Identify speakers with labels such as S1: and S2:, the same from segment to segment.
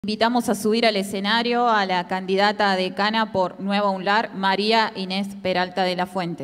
S1: Invitamos a subir al escenario a la candidata a decana por Nueva UNLAR, María Inés Peralta de la Fuente.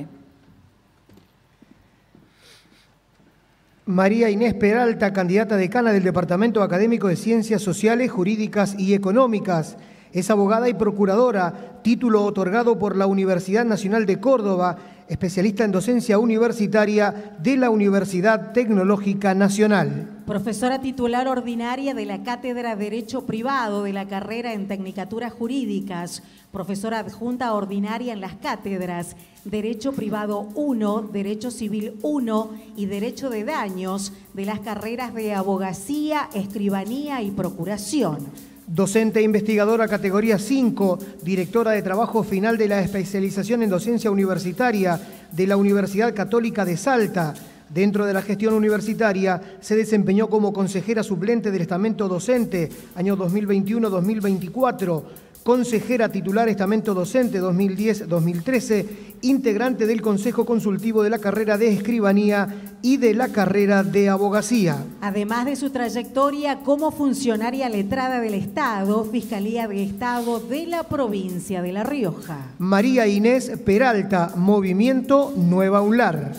S2: María Inés Peralta, candidata a decana del Departamento Académico de Ciencias Sociales, Jurídicas y Económicas. Es abogada y procuradora, título otorgado por la Universidad Nacional de Córdoba, especialista en docencia universitaria de la Universidad Tecnológica Nacional.
S3: Profesora titular ordinaria de la Cátedra Derecho Privado de la carrera en Tecnicaturas Jurídicas, profesora adjunta ordinaria en las cátedras Derecho Privado 1, Derecho Civil 1 y Derecho de Daños de las carreras de Abogacía, Escribanía y Procuración.
S2: Docente e investigadora categoría 5, directora de trabajo final de la especialización en docencia universitaria de la Universidad Católica de Salta. Dentro de la gestión universitaria se desempeñó como consejera suplente del estamento docente, año 2021-2024, consejera titular estamento docente 2010-2013, integrante del Consejo Consultivo de la carrera de Escribanía y de la carrera de Abogacía.
S3: Además de su trayectoria como funcionaria letrada del Estado, Fiscalía de Estado de la provincia de La Rioja.
S2: María Inés Peralta, Movimiento Nueva UNLAR.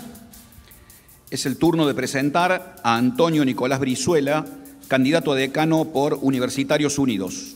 S4: Es el turno de presentar a Antonio Nicolás Brizuela, candidato a decano por Universitarios Unidos.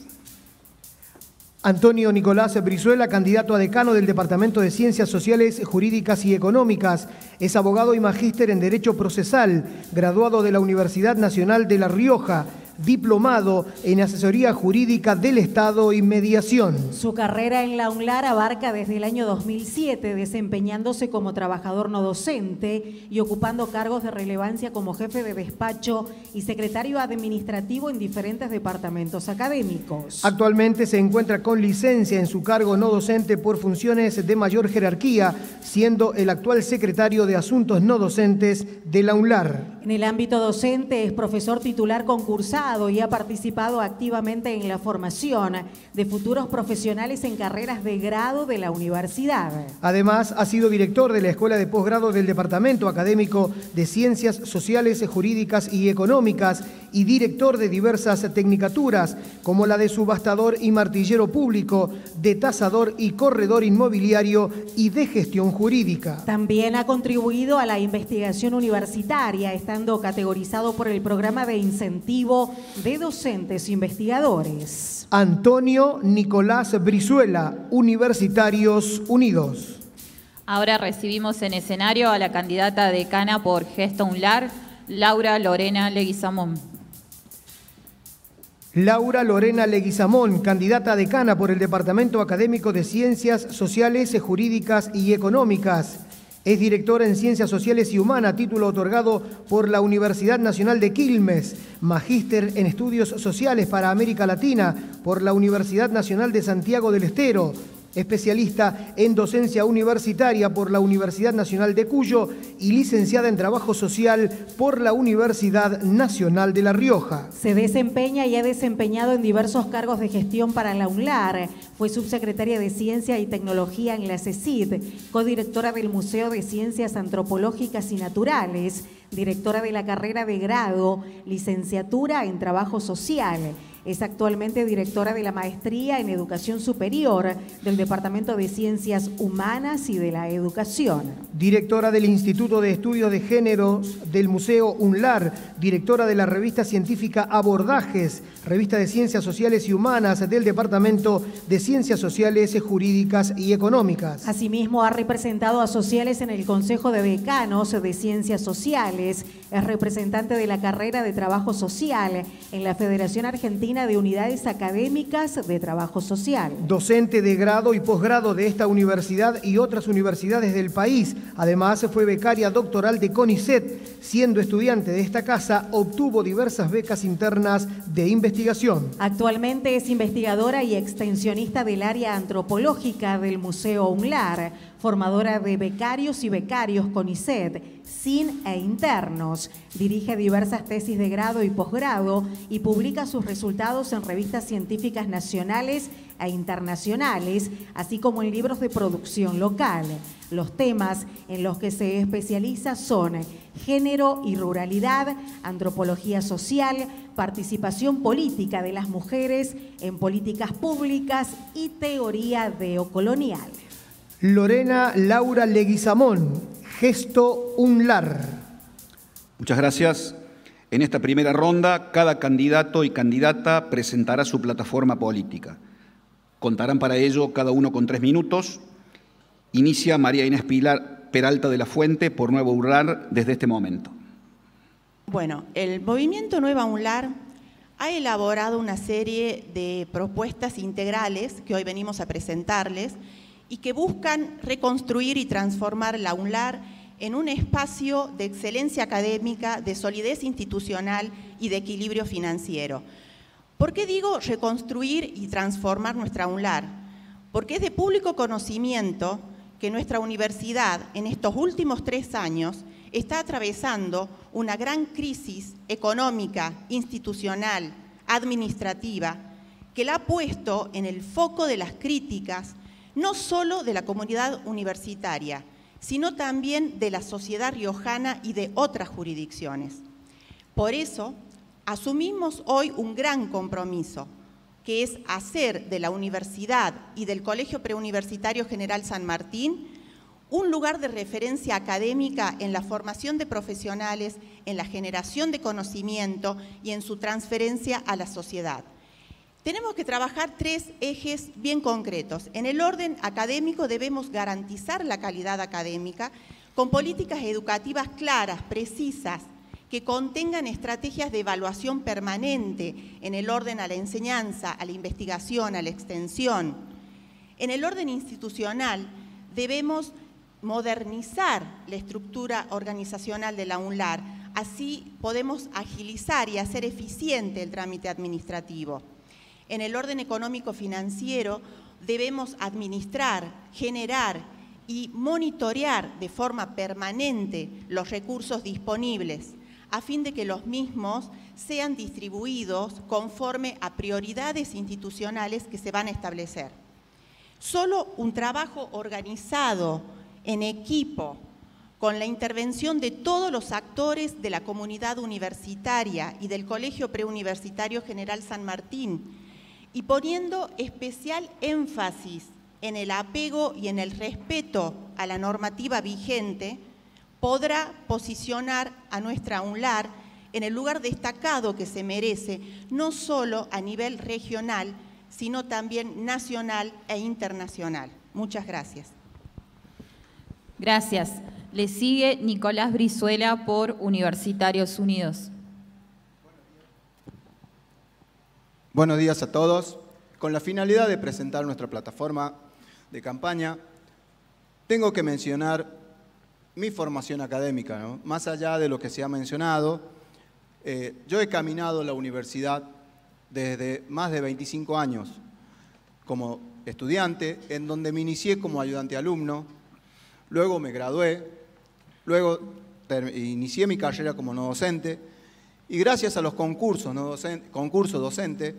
S2: Antonio Nicolás Brizuela, candidato a decano del Departamento de Ciencias Sociales, Jurídicas y Económicas. Es abogado y magíster en Derecho Procesal, graduado de la Universidad Nacional de La Rioja, diplomado en Asesoría Jurídica del Estado y Mediación.
S3: Su carrera en la UNLAR abarca desde el año 2007, desempeñándose como trabajador no docente y ocupando cargos de relevancia como jefe de despacho y secretario administrativo en diferentes departamentos académicos.
S2: Actualmente se encuentra con licencia en su cargo no docente por funciones de mayor jerarquía, siendo el actual secretario de Asuntos No Docentes de la UNLAR.
S3: En el ámbito docente es profesor titular concursado y ha participado activamente en la formación de futuros profesionales en carreras de grado de la universidad.
S2: Además, ha sido director de la Escuela de Posgrado del Departamento Académico de Ciencias Sociales, Jurídicas y Económicas y director de diversas tecnicaturas, como la de subastador y martillero público, de tasador y corredor inmobiliario y de gestión jurídica.
S3: También ha contribuido a la investigación universitaria, estando categorizado por el Programa de Incentivo de Docentes Investigadores.
S2: Antonio Nicolás Brizuela, Universitarios Unidos.
S1: Ahora recibimos en escenario a la candidata a decana por Gesto UNLAR, Laura Lorena Leguizamón.
S2: Laura Lorena Leguizamón, candidata a decana por el Departamento Académico de Ciencias Sociales, Jurídicas y Económicas. Es directora en Ciencias Sociales y Humanas, título otorgado por la Universidad Nacional de Quilmes, magíster en Estudios Sociales para América Latina por la Universidad Nacional de Santiago del Estero, especialista en docencia universitaria por la Universidad Nacional de Cuyo y licenciada en Trabajo Social por la Universidad Nacional de La Rioja.
S3: Se desempeña y ha desempeñado en diversos cargos de gestión para la UNLAR. Fue subsecretaria de Ciencia y Tecnología en la CECID, codirectora del Museo de Ciencias Antropológicas y Naturales, directora de la carrera de grado, licenciatura en Trabajo Social. Es actualmente directora de la Maestría en Educación Superior del Departamento de Ciencias Humanas y de la Educación.
S2: Directora del Instituto de Estudios de Géneros del Museo UNLAR, directora de la revista científica Abordajes, revista de Ciencias Sociales y Humanas del Departamento de Ciencias Sociales, Jurídicas y Económicas.
S3: Asimismo, ha representado a sociales en el Consejo de Decanos de Ciencias Sociales, es representante de la carrera de Trabajo Social en la Federación Argentina de Unidades Académicas de Trabajo Social.
S2: Docente de grado y posgrado de esta universidad y otras universidades del país. Además, fue becaria doctoral de CONICET. Siendo estudiante de esta casa, obtuvo diversas becas internas de investigación.
S3: Actualmente es investigadora y extensionista del área antropológica del Museo UNLAR, formadora de becarios y becarios CONICET, SIN e internos. Dirige diversas tesis de grado y posgrado y publica sus resultados en revistas científicas nacionales e internacionales, así como en libros de producción local. Los temas en los que se especializa son género y ruralidad, antropología social, participación política de las mujeres en políticas públicas y teoría neocolonial.
S2: Lorena Laura Leguizamón, Gesto UNLAR.
S4: Muchas gracias. En esta primera ronda, cada candidato y candidata presentará su plataforma política. Contarán para ello cada uno con 3 minutos. Inicia María Inés Peralta de la Fuente por Nueva UNLAR desde este momento.
S5: Bueno, el movimiento Nueva UNLAR ha elaborado una serie de propuestas integrales que hoy venimos a presentarles y que buscan reconstruir y transformar la UNLAR en un espacio de excelencia académica, de solidez institucional y de equilibrio financiero. ¿Por qué digo reconstruir y transformar nuestra UNLAR? Porque es de público conocimiento que nuestra universidad en estos últimos 3 años está atravesando una gran crisis económica, institucional, administrativa, que la ha puesto en el foco de las críticas, no solo de la comunidad universitaria, sino también de la sociedad riojana y de otras jurisdicciones. Por eso, asumimos hoy un gran compromiso, que es hacer de la universidad y del Colegio Preuniversitario General San Martín un lugar de referencia académica en la formación de profesionales, en la generación de conocimiento y en su transferencia a la sociedad. Tenemos que trabajar 3 ejes bien concretos. En el orden académico debemos garantizar la calidad académica con políticas educativas claras, precisas, que contengan estrategias de evaluación permanente en el orden a la enseñanza, a la investigación, a la extensión. En el orden institucional debemos modernizar la estructura organizacional de la UNLAR, así podemos agilizar y hacer eficiente el trámite administrativo. En el orden económico-financiero debemos administrar, generar y monitorear de forma permanente los recursos disponibles, a fin de que los mismos sean distribuidos conforme a prioridades institucionales que se van a establecer. Solo un trabajo organizado, en equipo, con la intervención de todos los actores de la comunidad universitaria y del Colegio Preuniversitario General San Martín, y poniendo especial énfasis en el apego y en el respeto a la normativa vigente, podrá posicionar a nuestra UNLAR en el lugar destacado que se merece, no solo a nivel regional, sino también nacional e internacional. Muchas gracias.
S1: Gracias. Le sigue Nicolás Brizuela por Universitarios Unidos.
S6: Buenos días a todos. Con la finalidad de presentar nuestra plataforma de campaña, tengo que mencionar mi formación académica, ¿no? Más allá de lo que se ha mencionado, yo he caminado la universidad desde más de 25 años como estudiante, en donde me inicié como ayudante alumno, luego me gradué, luego inicié mi carrera como no docente y gracias a los concursos docente,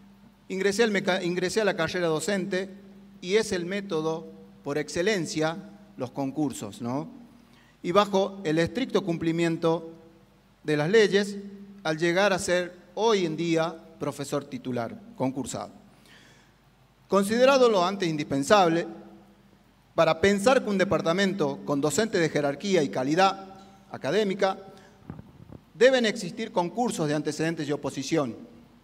S6: ingresé a la carrera docente y es el método por excelencia los concursos, ¿no? Y bajo el estricto cumplimiento de las leyes al llegar a ser hoy en día profesor titular, concursado. Considerado lo antes indispensable, para pensar que un departamento con docentes de jerarquía y calidad académica deben existir concursos de antecedentes y oposición,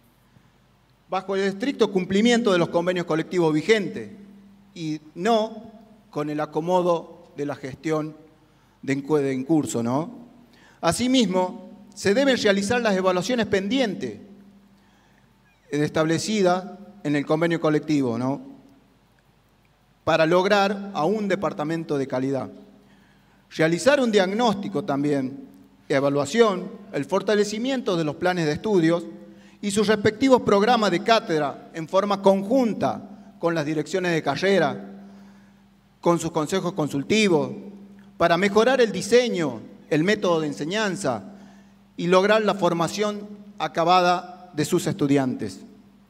S6: bajo el estricto cumplimiento de los convenios colectivos vigentes y no con el acomodo de la gestión en curso, ¿no? Asimismo, se deben realizar las evaluaciones pendientes establecidas en el convenio colectivo, ¿no? Para lograr a un departamento de calidad. Realizar un diagnóstico también, evaluación, el fortalecimiento de los planes de estudios y sus respectivos programas de cátedra en forma conjunta con las direcciones de carrera, con sus consejos consultivos, para mejorar el diseño, el método de enseñanza y lograr la formación acabada de sus estudiantes.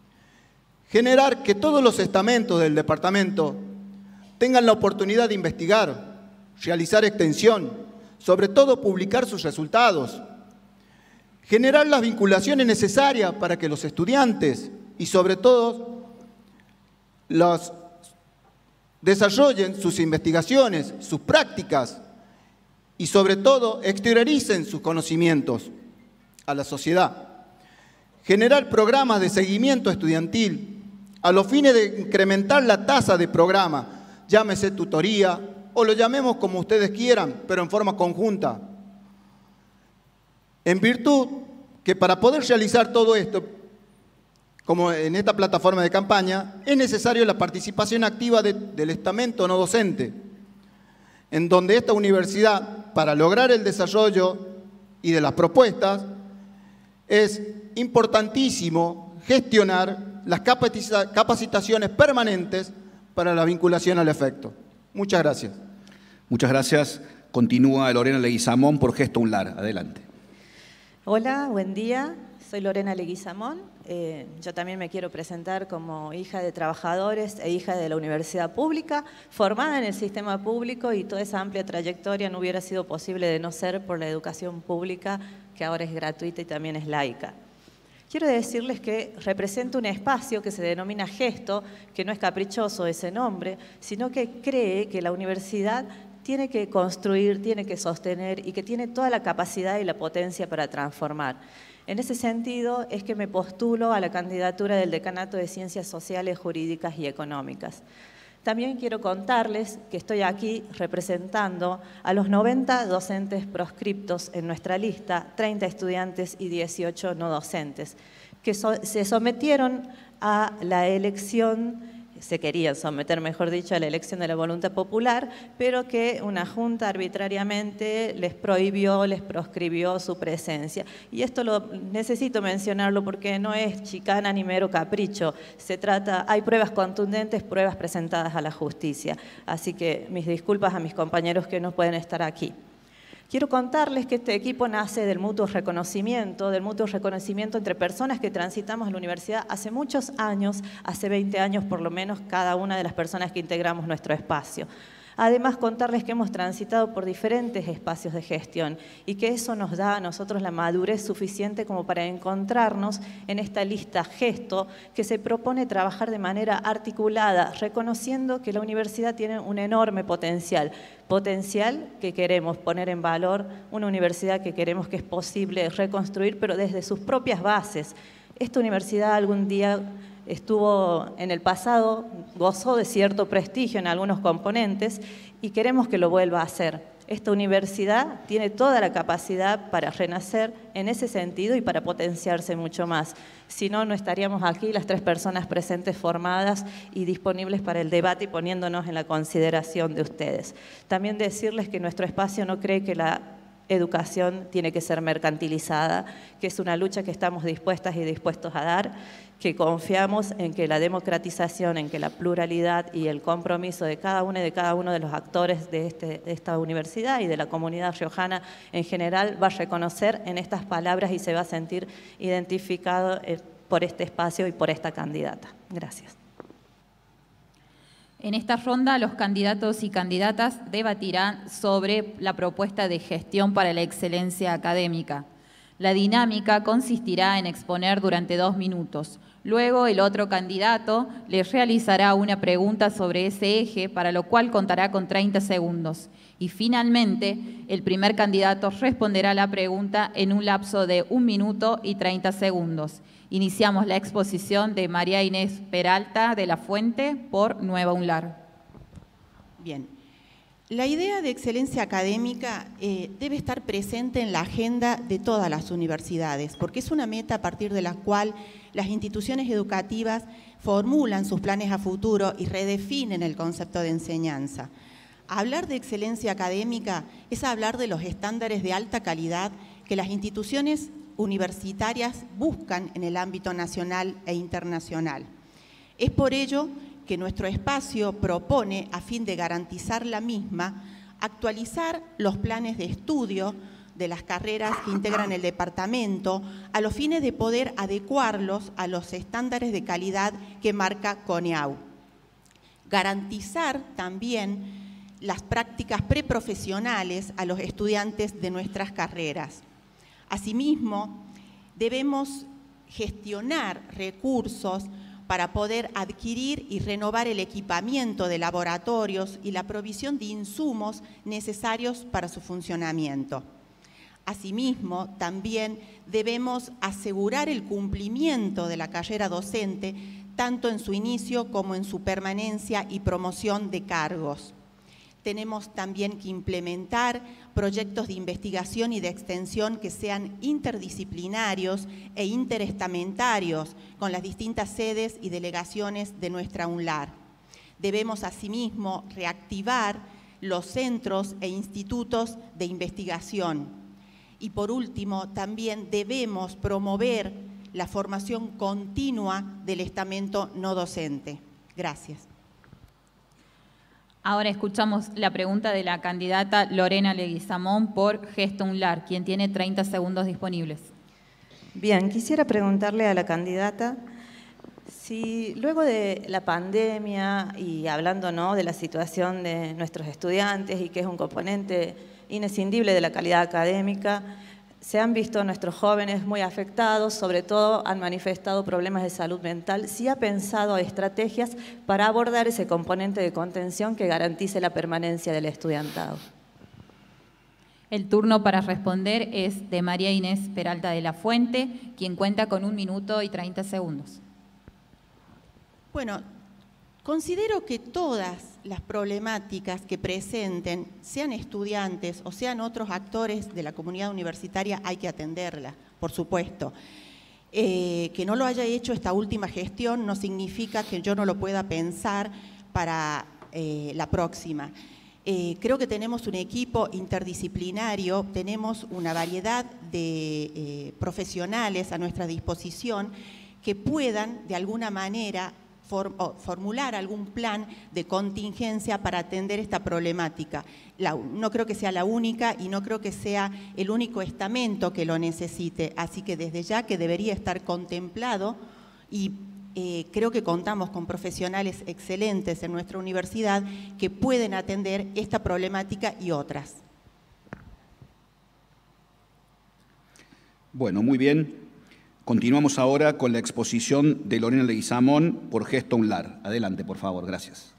S6: Generar que todos los estamentos del departamento tengan la oportunidad de investigar, realizar extensión, sobre todo publicar sus resultados. Generar las vinculaciones necesarias para que los estudiantes y sobre todo los desarrollen sus investigaciones, sus prácticas y sobre todo exterioricen sus conocimientos a la sociedad. Generar programas de seguimiento estudiantil a los fines de incrementar la tasa de programa, llámese tutoría o lo llamemos como ustedes quieran, pero en forma conjunta. En virtud que para poder realizar todo esto, como en esta plataforma de campaña, es necesaria la participación activa del estamento no docente, en donde esta universidad, para lograr el desarrollo y de las propuestas, es importantísimo gestionar las capacitaciones permanentes para la vinculación al efecto. Muchas gracias.
S4: Muchas gracias. Continúa Lorena Leguizamón por Gesto UNLAR. Adelante.
S7: Hola, buen día. Soy Lorena Leguizamón. Yo también me quiero presentar como hija de trabajadores e hija de la universidad pública, formada en el sistema público, y toda esa amplia trayectoria no hubiera sido posible de no ser por la educación pública, que ahora es gratuita y también es laica. Quiero decirles que represento un espacio que se denomina Gesto, que no es caprichoso ese nombre, sino que cree que la universidad tiene que construir, tiene que sostener y que tiene toda la capacidad y la potencia para transformar. En ese sentido es que me postulo a la candidatura del Decanato de Ciencias Sociales, Jurídicas y Económicas. También quiero contarles que estoy aquí representando a los 90 docentes proscriptos en nuestra lista, 30 estudiantes y 18 no docentes, que se sometieron a la elección, se querían someter, mejor dicho, a la elección de la voluntad popular, pero que una junta arbitrariamente les prohibió, les proscribió su presencia. Y esto necesito mencionarlo porque no es chicana ni mero capricho. Se trata, hay pruebas contundentes, pruebas presentadas a la justicia. Así que mis disculpas a mis compañeros que no pueden estar aquí. Quiero contarles que este equipo nace del mutuo reconocimiento entre personas que transitamos la universidad hace muchos años, hace 20 años por lo menos, cada una de las personas que integramos nuestro espacio. Además, contarles que hemos transitado por diferentes espacios de gestión y que eso nos da a nosotros la madurez suficiente como para encontrarnos en esta lista Gesto que se propone trabajar de manera articulada, reconociendo que la universidad tiene un enorme potencial que queremos poner en valor, una universidad que queremos que es posible reconstruir, pero desde sus propias bases. Esta universidad algún día estuvo en el pasado, gozó de cierto prestigio en algunos componentes y queremos que lo vuelva a hacer. Esta universidad tiene toda la capacidad para renacer en ese sentido y para potenciarse mucho más. Si no, no estaríamos aquí las 3 personas presentes formadas y disponibles para el debate y poniéndonos en la consideración de ustedes. También decirles que nuestro espacio no cree que la educación tiene que ser mercantilizada, que es una lucha que estamos dispuestas y dispuestos a dar, que confiamos en que la democratización, en que la pluralidad y el compromiso de cada uno y de cada uno de los actores de esta universidad y de la comunidad riojana en general va a reconocer en estas palabras y se va a sentir identificado por este espacio y por esta candidata. Gracias.
S1: En esta ronda, los candidatos y candidatas debatirán sobre la propuesta de gestión para la excelencia académica. La dinámica consistirá en exponer durante 2 minutos. Luego, el otro candidato les realizará una pregunta sobre ese eje, para lo cual contará con 30 segundos. Y finalmente, el primer candidato responderá la pregunta en un lapso de 1 minuto y 30 segundos. Iniciamos la exposición de María Inés Peralta de la Fuente por Nueva UNLAR.
S5: Bien. La idea de excelencia académica debe estar presente en la agenda de todas las universidades, porque es una meta a partir de la cual las instituciones educativas formulan sus planes a futuro y redefinen el concepto de enseñanza. Hablar de excelencia académica es hablar de los estándares de alta calidad que las instituciones universitarias buscan en el ámbito nacional e internacional. Es por ello que nuestro espacio propone, a fin de garantizar la misma, actualizar los planes de estudio de las carreras que integran el departamento a los fines de poder adecuarlos a los estándares de calidad que marca CONEAU. Garantizar también las prácticas preprofesionales a los estudiantes de nuestras carreras. Asimismo, debemos gestionar recursos para poder adquirir y renovar el equipamiento de laboratorios y la provisión de insumos necesarios para su funcionamiento. Asimismo, también debemos asegurar el cumplimiento de la carrera docente, tanto en su inicio como en su permanencia y promoción de cargos. Tenemos también que implementar proyectos de investigación y de extensión que sean interdisciplinarios e interestamentarios con las distintas sedes y delegaciones de nuestra UNLAR. Debemos asimismo reactivar los centros e institutos de investigación. Y por último, también debemos promover la formación continua del estamento no docente. Gracias.
S1: Ahora escuchamos la pregunta de la candidata Lorena Leguizamón por Gesto UNLAR, quien tiene 30 segundos disponibles.
S7: Bien, quisiera preguntarle a la candidata si luego de la pandemia y hablando, ¿no?, de la situación de nuestros estudiantes y que es un componente inescindible de la calidad académica, se han visto nuestros jóvenes muy afectados, sobre todo han manifestado problemas de salud mental. ¿Sí ha pensado estrategias para abordar ese componente de contención que garantice la permanencia del estudiantado?
S1: El turno para responder es de María Inés Peralta de la Fuente, quien cuenta con 1 minuto y 30 segundos.
S5: Bueno, considero que todas las problemáticas que presenten, sean estudiantes o sean otros actores de la comunidad universitaria, hay que atenderlas, por supuesto. Que no lo haya hecho esta última gestión no significa que yo no lo pueda pensar para la próxima. Creo que tenemos un equipo interdisciplinario, tenemos una variedad de profesionales a nuestra disposición que puedan, de alguna manera, formular algún plan de contingencia para atender esta problemática. No creo que sea la única y no creo que sea el único estamento que lo necesite, así que desde ya que debería estar contemplado y creo que contamos con profesionales excelentes en nuestra universidad que pueden atender esta problemática y otras.
S4: Bueno, muy bien. Continuamos ahora con la exposición de Lorena Leguizamón por Gesto UNLAR. Adelante, por favor. Gracias.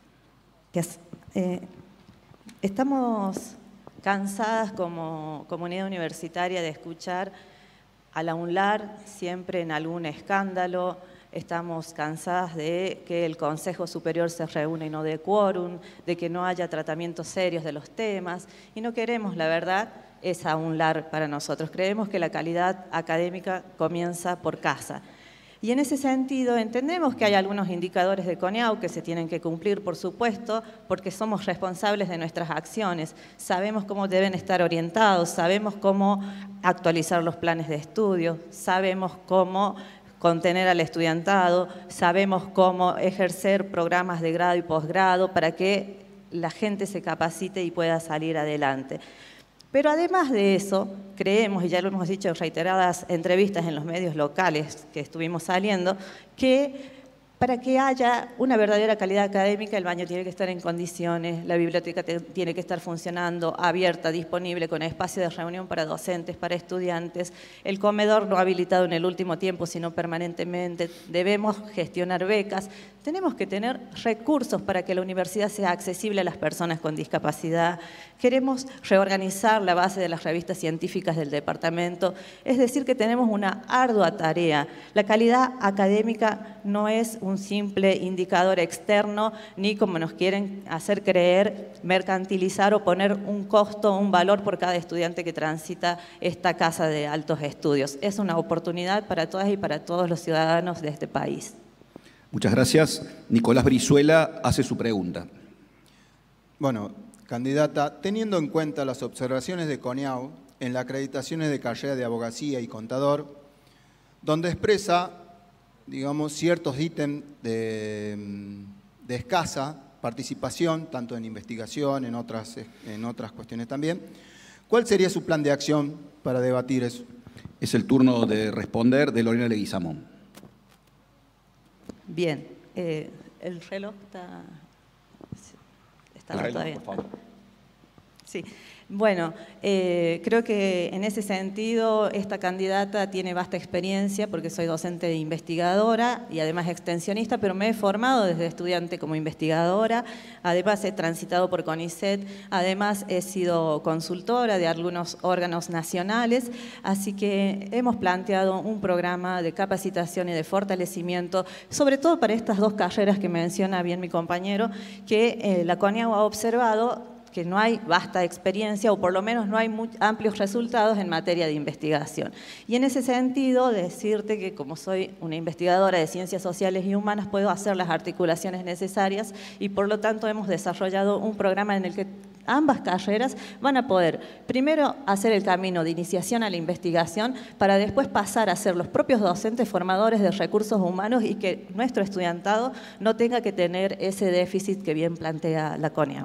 S7: Estamos cansadas como comunidad universitaria de escuchar a la UNLAR siempre en algún escándalo. Estamos cansadas de que el Consejo Superior se reúne y no dé quórum, de que no haya tratamientos serios de los temas. Y no queremos, la verdad, esa UNLAR para nosotros. Creemos que la calidad académica comienza por casa. Y en ese sentido entendemos que hay algunos indicadores de CONEAU que se tienen que cumplir, por supuesto, porque somos responsables de nuestras acciones. Sabemos cómo deben estar orientados, sabemos cómo actualizar los planes de estudio, sabemos cómo contener al estudiantado, sabemos cómo ejercer programas de grado y posgrado para que la gente se capacite y pueda salir adelante. Pero además de eso, creemos, y ya lo hemos dicho en reiteradas entrevistas en los medios locales que estuvimos saliendo, que para que haya una verdadera calidad académica, el baño tiene que estar en condiciones, la biblioteca tiene que estar funcionando, abierta, disponible, con espacio de reunión para docentes, para estudiantes, el comedor no habilitado en el último tiempo, sino permanentemente, debemos gestionar becas, tenemos que tener recursos para que la universidad sea accesible a las personas con discapacidad, queremos reorganizar la base de las revistas científicas del departamento, es decir, que tenemos una ardua tarea. La calidad académica no es un simple indicador externo, ni como nos quieren hacer creer, mercantilizar o poner un costo, un valor por cada estudiante que transita esta casa de altos estudios. Es una oportunidad para todas y para todos los ciudadanos de este país.
S4: Muchas gracias. Nicolás Brizuela hace su pregunta.
S6: Bueno, candidata, teniendo en cuenta las observaciones de CONEAU en las acreditaciones de carrera de abogacía y contador, donde expresa, digamos, ciertos ítems de escasa participación, tanto en investigación, en otras cuestiones también, ¿cuál sería su plan de acción para debatir eso?
S4: Es el turno de responder de Lorena Leguizamón.
S7: Bien, el reloj está todavía.
S4: Por favor.
S7: Sí. Bueno, creo que en ese sentido esta candidata tiene vasta experiencia porque soy docente e investigadora y además extensionista, pero me he formado desde estudiante como investigadora, además he transitado por CONICET, además he sido consultora de algunos órganos nacionales, así que hemos planteado un programa de capacitación y de fortalecimiento, sobre todo para estas dos carreras que menciona bien mi compañero, que la CONIAU ha observado que no hay vasta experiencia o por lo menos no hay amplios resultados en materia de investigación. Y en ese sentido, decirte que como soy una investigadora de ciencias sociales y humanas, puedo hacer las articulaciones necesarias y por lo tanto hemos desarrollado un programa en el que ambas carreras van a poder primero hacer el camino de iniciación a la investigación para después pasar a ser los propios docentes formadores de recursos humanos y que nuestro estudiantado no tenga que tener ese déficit que bien plantea la CONIAU.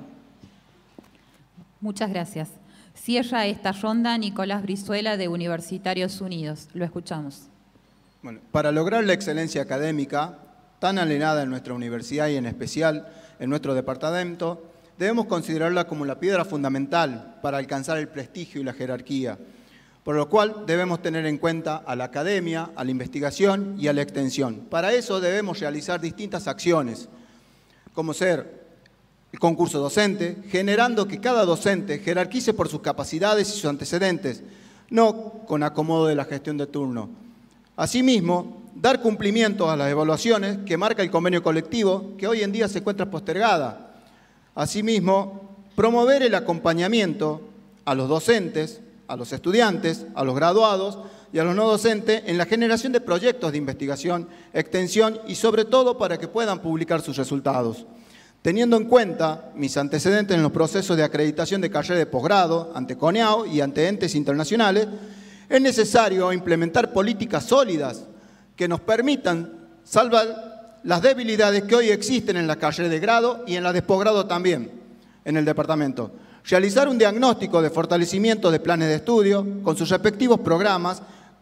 S1: Muchas gracias. Cierra esta ronda Nicolás Brizuela de Universitarios Unidos. Lo escuchamos.
S6: Bueno, para lograr la excelencia académica, tan anhelada en nuestra universidad y en especial en nuestro departamento, debemos considerarla como la piedra fundamental para alcanzar el prestigio y la jerarquía, por lo cual debemos tener en cuenta a la academia, a la investigación y a la extensión. Para eso debemos realizar distintas acciones, como ser el concurso docente, generando que cada docente jerarquice por sus capacidades y sus antecedentes, no con acomodo de la gestión de turno. Asimismo, dar cumplimiento a las evaluaciones que marca el convenio colectivo, que hoy en día se encuentra postergada. Asimismo, promover el acompañamiento a los docentes, a los estudiantes, a los graduados y a los no docentes en la generación de proyectos de investigación, extensión y sobre todo para que puedan publicar sus resultados. Teniendo en cuenta mis antecedentes en los procesos de acreditación de carrera de posgrado ante CONIAU y ante entes internacionales, es necesario implementar políticas sólidas que nos permitan salvar las debilidades que hoy existen en la carrera de grado y en la de posgrado también en el departamento. Realizar un diagnóstico de fortalecimiento de planes de estudio con sus respectivos programas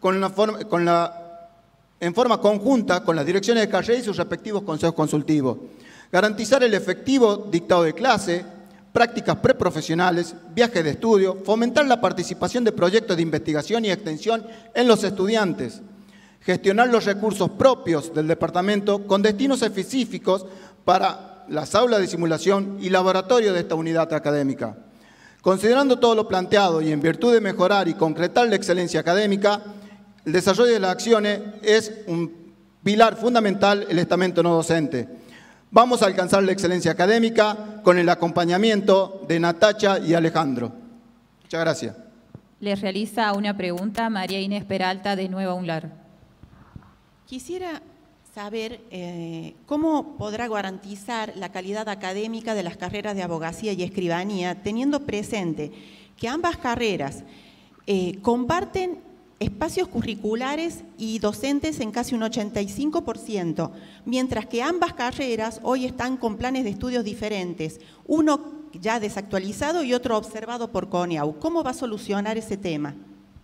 S6: en forma conjunta con las direcciones de carrera y sus respectivos consejos consultivos. Garantizar el efectivo dictado de clase, prácticas preprofesionales, viajes de estudio, fomentar la participación de proyectos de investigación y extensión en los estudiantes, gestionar los recursos propios del departamento con destinos específicos para las aulas de simulación y laboratorio de esta unidad académica. Considerando todo lo planteado y en virtud de mejorar y concretar la excelencia académica, el desarrollo de las acciones es un pilar fundamental el estamento no docente. Vamos a alcanzar la excelencia académica con el acompañamiento de Natacha y Alejandro. Muchas gracias.
S1: Le realiza una pregunta María Inés Peralta de Nueva UNLAR.
S5: Quisiera saber cómo podrá garantizar la calidad académica de las carreras de abogacía y escribanía, teniendo presente que ambas carreras comparten espacios curriculares y docentes en casi un 85%, mientras que ambas carreras hoy están con planes de estudios diferentes, uno ya desactualizado y otro observado por CONIAU. ¿Cómo va a solucionar ese tema?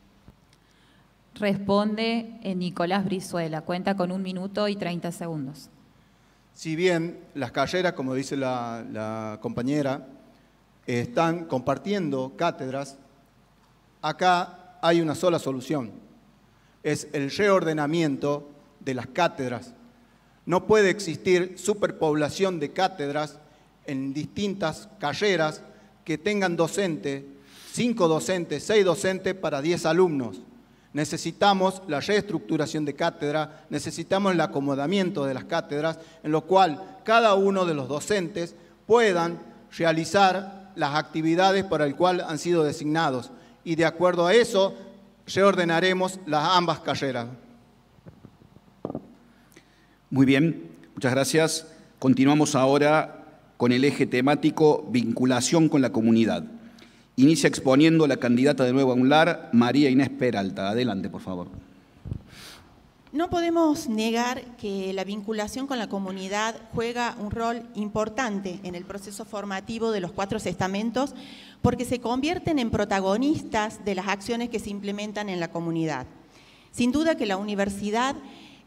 S1: Responde Nicolás Brizuela. Cuenta con 1 minuto y 30 segundos.
S6: Si bien las carreras, como dice la compañera, están compartiendo cátedras, acá hay una sola solución, es el reordenamiento de las cátedras. No puede existir superpoblación de cátedras en distintas carreras que tengan docente, 5 docentes, 6 docentes para 10 alumnos. Necesitamos la reestructuración de cátedra, necesitamos el acomodamiento de las cátedras, en lo cual cada uno de los docentes puedan realizar las actividades para el cual han sido designados. Y de acuerdo a eso, reordenaremos ambas carreras.
S4: Muy bien, muchas gracias. Continuamos ahora con el eje temático vinculación con la comunidad. Inicia exponiendo la candidata de Nueva UNLAR, María Inés Peralta. Adelante, por favor.
S5: No podemos negar que la vinculación con la comunidad juega un rol importante en el proceso formativo de los 4 estamentos porque se convierten en protagonistas de las acciones que se implementan en la comunidad. Sin duda que la universidad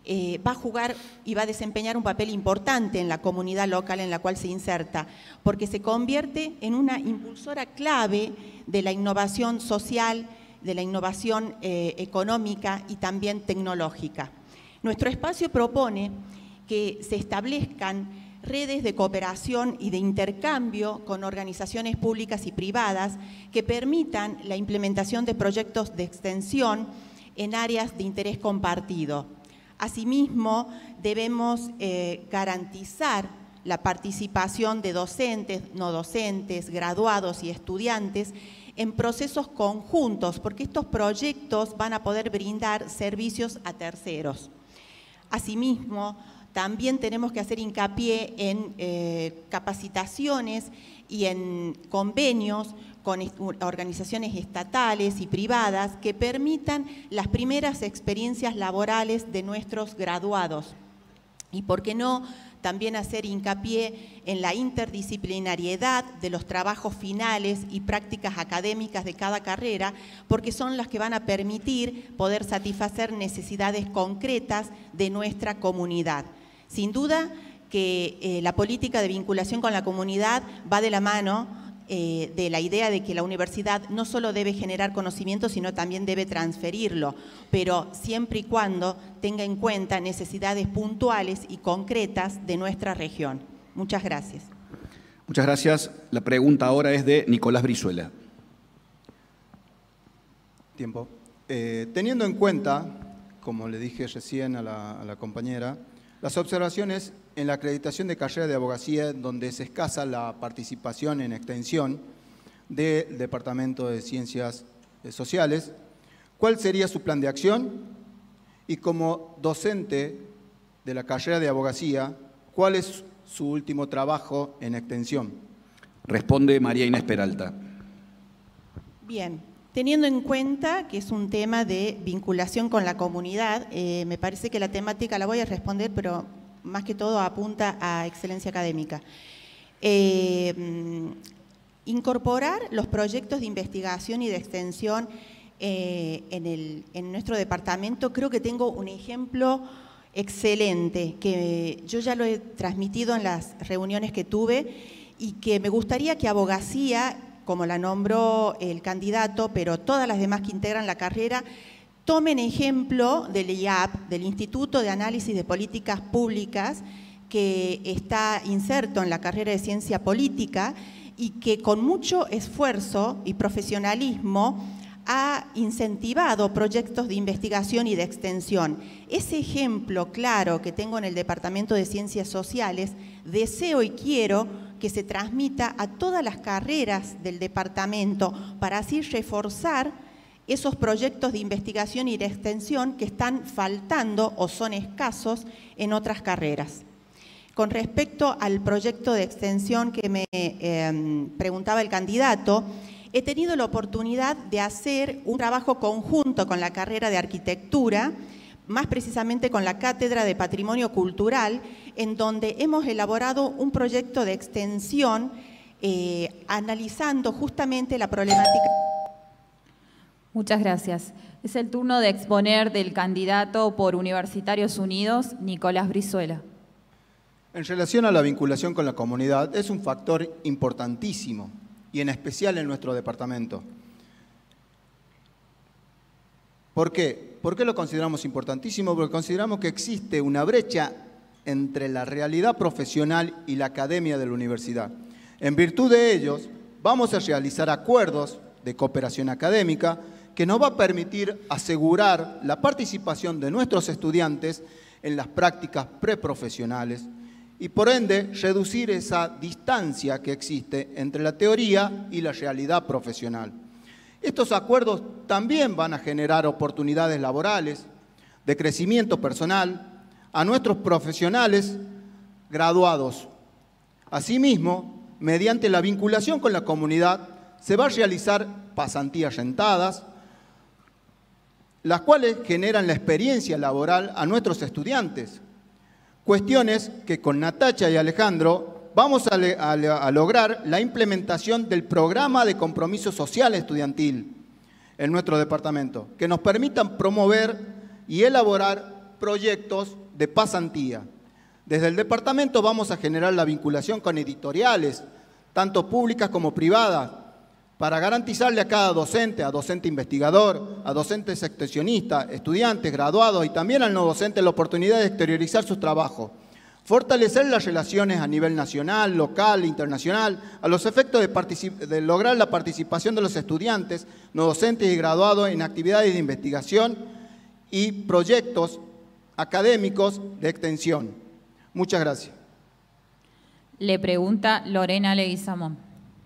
S5: va a jugar y va a desempeñar un papel importante en la comunidad local en la cual se inserta, porque se convierte en una impulsora clave de la innovación social, de la innovación económica y también tecnológica. Nuestro espacio propone que se establezcan redes de cooperación y de intercambio con organizaciones públicas y privadas que permitan la implementación de proyectos de extensión en áreas de interés compartido. Asimismo, debemos garantizar la participación de docentes, no docentes, graduados y estudiantes en procesos conjuntos, porque estos proyectos van a poder brindar servicios a terceros. Asimismo, también tenemos que hacer hincapié en capacitaciones y en convenios con organizaciones estatales y privadas que permitan las primeras experiencias laborales de nuestros graduados. Y por qué no, también hacer hincapié en la interdisciplinariedad de los trabajos finales y prácticas académicas de cada carrera, porque son las que van a permitir poder satisfacer necesidades concretas de nuestra comunidad. Sin duda que la política de vinculación con la comunidad va de la mano de la idea de que la universidad no solo debe generar conocimiento, sino también debe transferirlo, pero siempre y cuando tenga en cuenta necesidades puntuales y concretas de nuestra región. Muchas gracias.
S4: Muchas gracias. La pregunta ahora es de Nicolás Brizuela.
S6: Tiempo. Teniendo en cuenta, como le dije recién a la compañera, las observaciones en la acreditación de carrera de abogacía, donde es escasa la participación en extensión del Departamento de Ciencias Sociales, ¿cuál sería su plan de acción? Y como docente de la carrera de abogacía, ¿cuál es su último trabajo en extensión?
S4: Responde María Inés Peralta.
S5: Bien, teniendo en cuenta que es un tema de vinculación con la comunidad, me parece que la temática la voy a responder, pero más que todo apunta a excelencia académica. Incorporar los proyectos de investigación y de extensión en nuestro departamento, creo que tengo un ejemplo excelente, que yo ya lo he transmitido en las reuniones que tuve y que me gustaría que abogacía, como la nombró el candidato, pero todas las demás que integran la carrera, tomen ejemplo del IAP, del Instituto de Análisis de Políticas Públicas, que está inserto en la carrera de Ciencia Política y que con mucho esfuerzo y profesionalismo ha incentivado proyectos de investigación y de extensión. Ese ejemplo claro que tengo en el Departamento de Ciencias Sociales, deseo y quiero que se transmita a todas las carreras del departamento para así reforzar esos proyectos de investigación y de extensión que están faltando o son escasos en otras carreras. Con respecto al proyecto de extensión que me preguntaba el candidato, he tenido la oportunidad de hacer un trabajo conjunto con la carrera de arquitectura, más precisamente con la Cátedra de Patrimonio Cultural, en donde hemos elaborado un proyecto de extensión analizando justamente la problemática.
S1: Muchas gracias. Es el turno de exponer del candidato por Universitarios Unidos, Nicolás Brizuela.
S6: En relación a la vinculación con la comunidad, es un factor importantísimo, y en especial en nuestro departamento. ¿Por qué? ¿Por qué lo consideramos importantísimo? Porque consideramos que existe una brecha entre la realidad profesional y la academia de la universidad. En virtud de ellos, vamos a realizar acuerdos de cooperación académica que nos va a permitir asegurar la participación de nuestros estudiantes en las prácticas preprofesionales y por ende reducir esa distancia que existe entre la teoría y la realidad profesional. Estos acuerdos también van a generar oportunidades laborales, de crecimiento personal a nuestros profesionales graduados. Asimismo, mediante la vinculación con la comunidad, se va a realizar pasantías rentadas, las cuales generan la experiencia laboral a nuestros estudiantes. Cuestiones que con Natacha y Alejandro vamos a lograr la implementación del programa de compromiso social estudiantil en nuestro departamento, que nos permitan promover y elaborar proyectos de pasantía. Desde el departamento vamos a generar la vinculación con editoriales, tanto públicas como privadas, para garantizarle a cada docente, a docente investigador, a docentes extensionistas, estudiantes, graduados y también al no docente la oportunidad de exteriorizar sus trabajos. Fortalecer las relaciones a nivel nacional, local, internacional, a los efectos de lograr la participación de los estudiantes, no docentes y graduados en actividades de investigación y proyectos académicos de extensión. Muchas gracias.
S1: Le pregunta Lorena Leguizamón.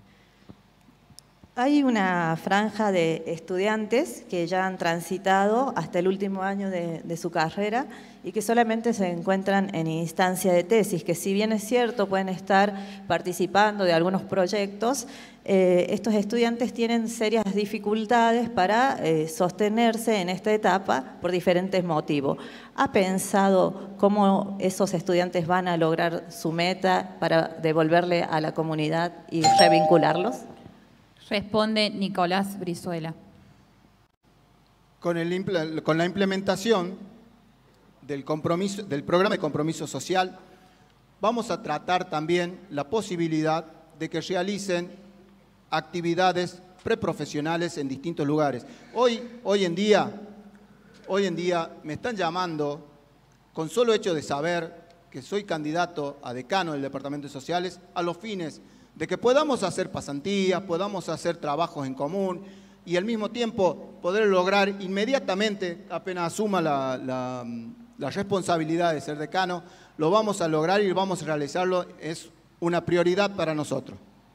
S7: Hay una franja de estudiantes que ya han transitado hasta el último año de su carrera y que solamente se encuentran en instancia de tesis, que si bien es cierto pueden estar participando de algunos proyectos, estos estudiantes tienen serias dificultades para sostenerse en esta etapa por diferentes motivos. ¿Ha pensado cómo esos estudiantes van a lograr su meta para devolverle a la comunidad y revincularlos?
S1: Responde Nicolás Brizuela.
S6: Con la implementación del programa de compromiso social, vamos a tratar también la posibilidad de que realicen actividades preprofesionales en distintos lugares. Hoy en día me están llamando, con solo hecho de saber que soy candidato a decano del Departamento de Sociales, a los fines de que podamos hacer pasantías, podamos hacer trabajos en común y al mismo tiempo poder lograr inmediatamente, apenas asuma la responsabilidad de ser decano, lo vamos a lograr y vamos a realizarlo, es una prioridad para nosotros.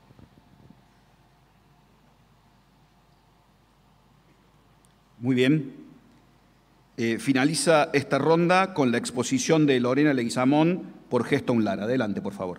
S4: Muy bien. Finaliza esta ronda con la exposición de Lorena Leguizamón por Gesto Unlar. Adelante, por favor.